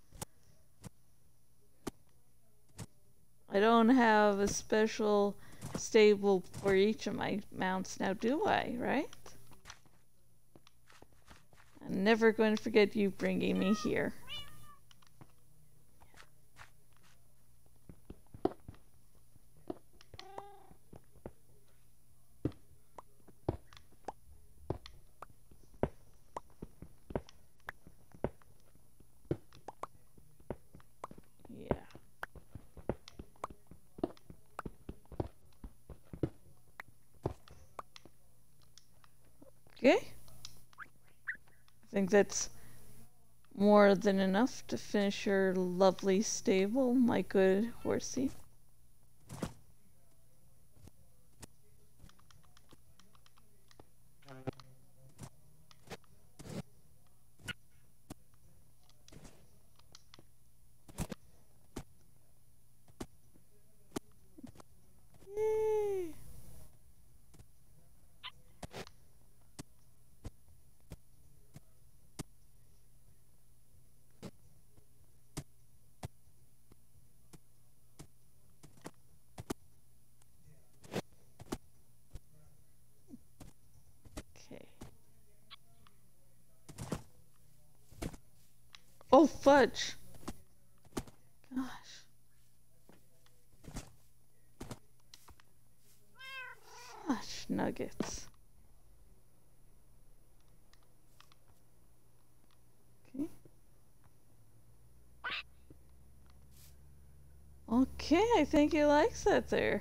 I don't have a special stable for each of my mounts now, do I? Right? I'm never going to forget you bringing me here. Okay. I think that's more than enough to finish your lovely stable, my good horsey. Yay! Okay. Oh, fudge! Gosh. Fudge nuggets. Okay. Okay, I think he likes that there.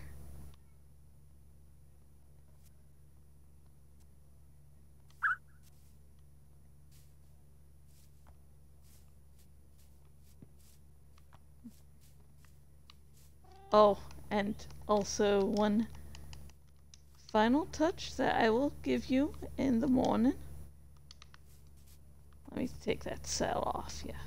Oh, and also one final touch that I will give you in the morning. Let me take that saddle off, yeah.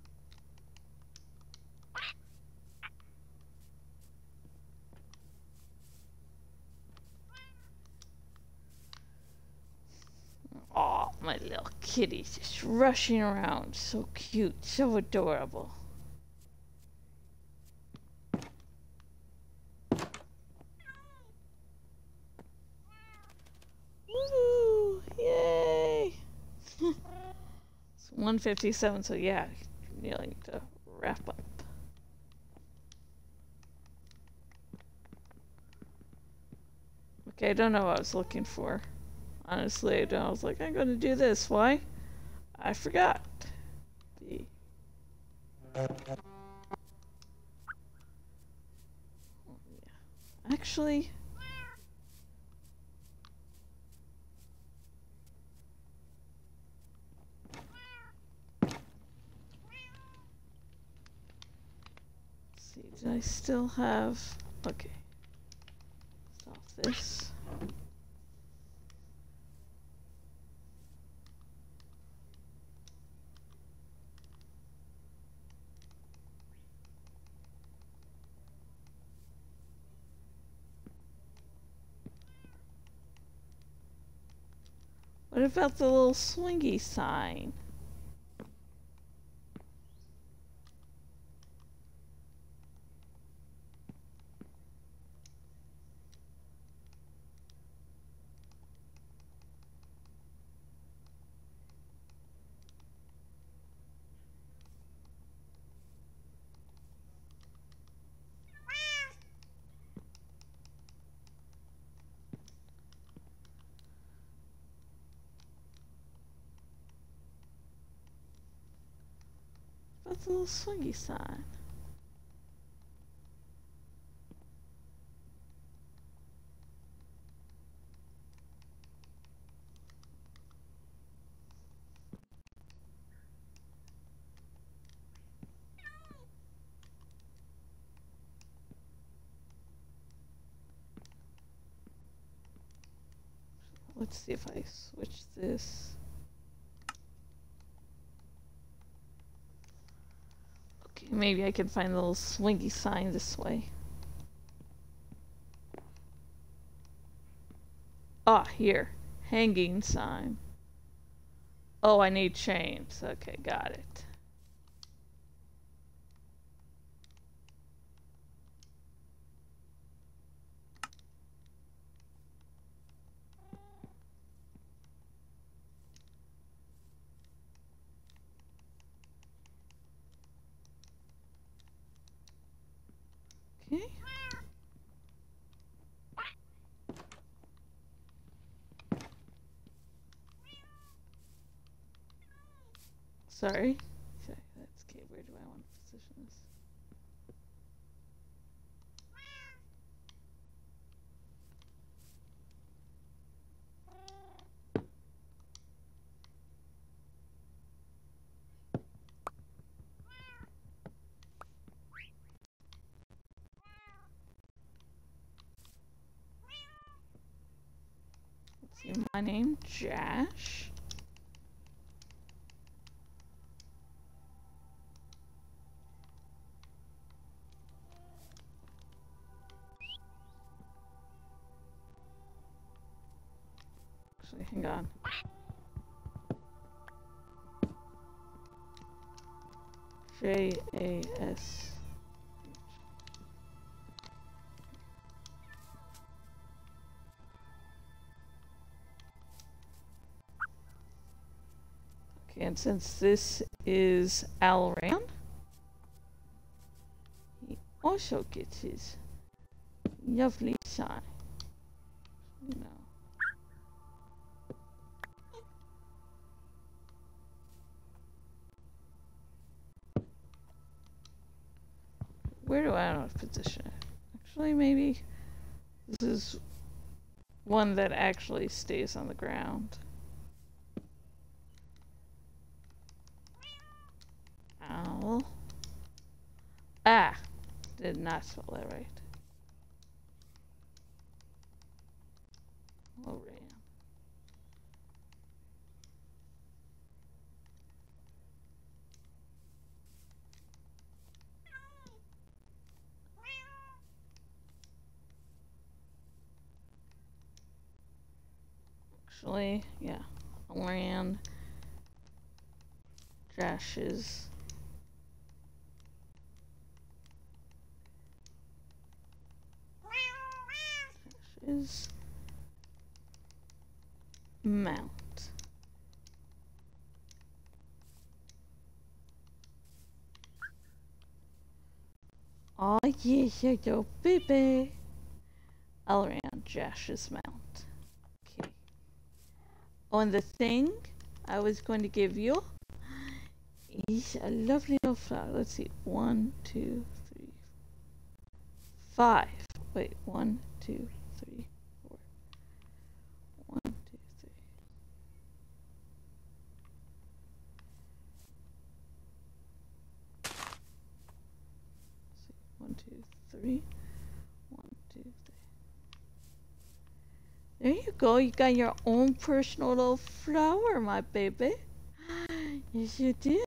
Oh, my little kitty's just rushing around. So cute, so adorable. Woo! Yay! It's one fifty-seven, so yeah, nearly to wrap up. Okay, I don't know what I was looking for. Honestly, I don't. I was like, I'm gonna do this. Why? I forgot. The... Actually... Let's see, do I still have... Okay. Stop this. What about the little swingy sign? What's the little swingy sign? let's see if I switch this. Okay, maybe I can find a little swingy sign this way. Ah, here. Hanging sign. Oh, I need chains. Okay, got it. Okay. Sorry. Okay, that's okay. Where do I want to position this? Let's see, my name, Josh. Actually, hang on. J A S. Okay, and since this is Alran, he also gets his lovely sign. You know. Where do I want to position it? Actually, maybe this is one that actually stays on the ground. Owl. Ah! Did not spell that right. Oh, ran. Actually, yeah. Ran. Josh's. Josh's mount. Oh yeah, yeah, yo, baby. Alran, Josh's mount. Okay. Oh, and the thing I was going to give you is a lovely little flower. Let's see. One, two, three, five. Wait, one, two, three, four. One, two, three. Let's see. One, two, three. One, two, three. There you go. You got your own personal little flower, my baby. Yes, you did.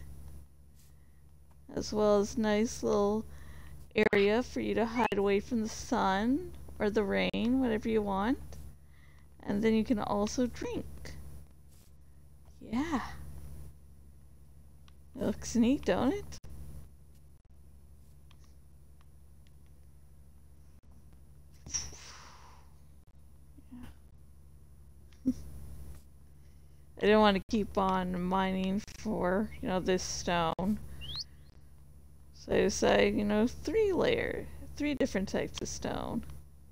As well as nice little area for you to hide away from the sun or the rain, whatever you want. And then you can also drink. Yeah. It looks neat, don't it? I didn't want to keep on mining for, you know, this stone. So I decided, you know, three layer, three different types of stone.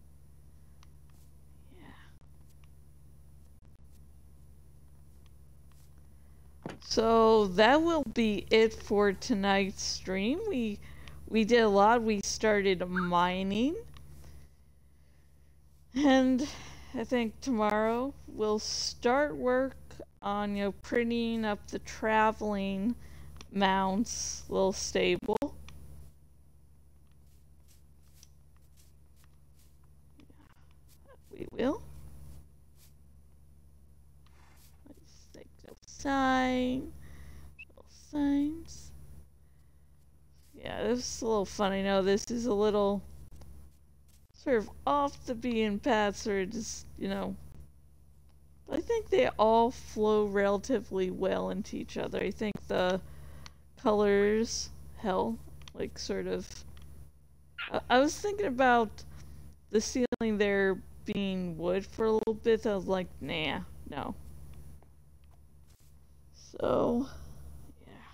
Yeah. So that will be it for tonight's stream. We we did a lot. We started mining. And I think tomorrow we'll start work on, you know, printing up the traveling mounts, little stable. We will. sign. Little signs. Yeah, this is a little fun. I know this is a little sort of off the beaten path, sort of just, you know. I think they all flow relatively well into each other. I think the colors, hell, like sort of. I, I was thinking about the ceiling there being wood for a little bit. I was like, nah, no. So, yeah.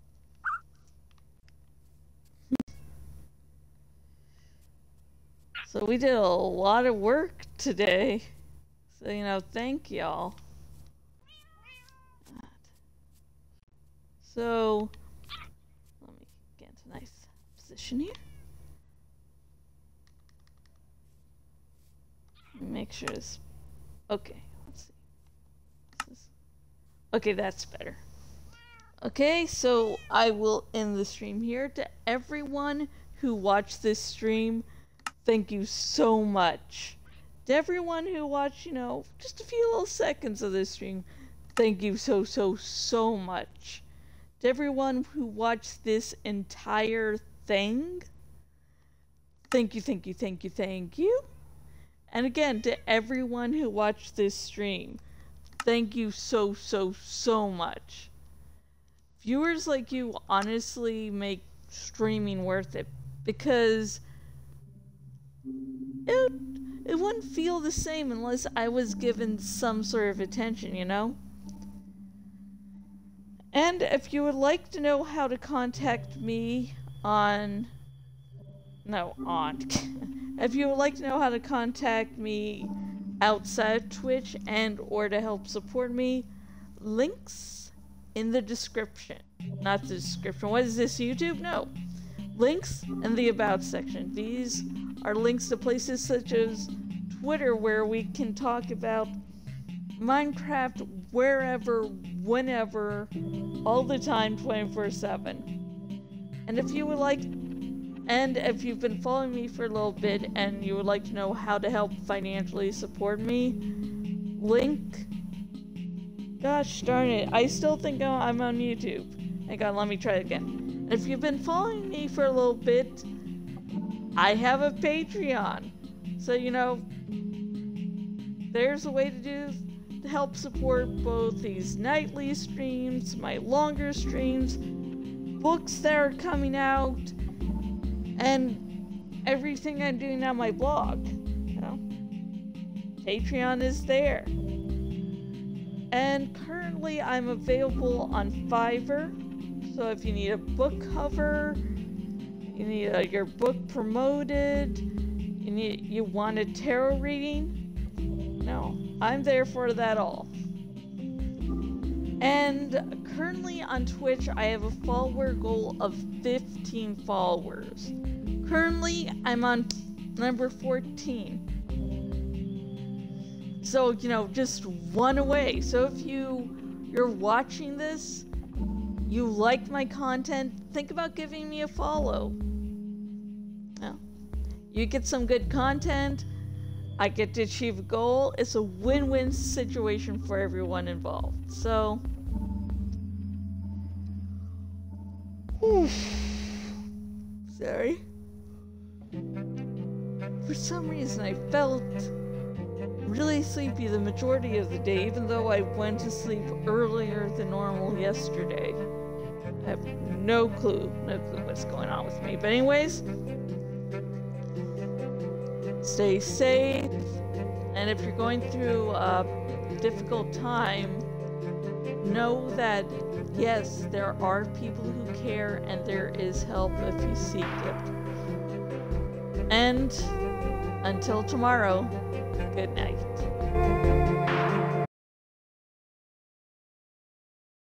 So we did a lot of work today. So, you know, thank y'all. So, let me get into a nice position here. Make sure it's okay. Let's see. This... Okay, that's better. Okay, so I will end the stream here. To everyone who watched this stream, thank you so much. To everyone who watched, you know, just a few little seconds of this stream, thank you so, so, so much. To everyone who watched this entire thing, thank you, thank you, thank you, thank you. And again, to everyone who watched this stream, thank you so, so, so much. Viewers like you honestly make streaming worth it, because it, it wouldn't feel the same unless I was given some sort of attention, you know? And if you would like to know how to contact me on... No, on... If you would like to know how to contact me outside Twitch and or to help support me, links in the description. Not the description. What is this, YouTube? No. Links in the About section. These are links to places such as Twitter, where we can talk about Minecraft wherever, whenever, all the time, twenty-four seven. And if you would like... And if you've been following me for a little bit and you would like to know how to help financially support me, link... Gosh darn it, I still think I'm on YouTube. Hang on, let me try it again. If you've been following me for a little bit, I have a Patreon. So, you know, there's a way to do to help support both these nightly streams, my longer streams, books that are coming out, and everything I'm doing on my blog. You know, Patreon is there. And currently I'm available on Fiverr. So if you need a book cover, you need uh, your book promoted, you need you want a tarot reading, no, I'm there for that all. And currently on Twitch, I have a follower goal of fifteen followers. Currently, I'm on number fourteen. So, you know, just one away. So if you, you're watching this, you liked my content, think about giving me a follow. Yeah. You get some good content, I get to achieve a goal. It's a win-win situation for everyone involved. So... Whew. Sorry. For some reason I felt really sleepy the majority of the day, even though I went to sleep earlier than normal yesterday. I have no clue, no clue what's going on with me. But anyways, stay safe, and if you're going through a difficult time, know that yes, there are people who care, and there is help if you seek it. And until tomorrow, good night.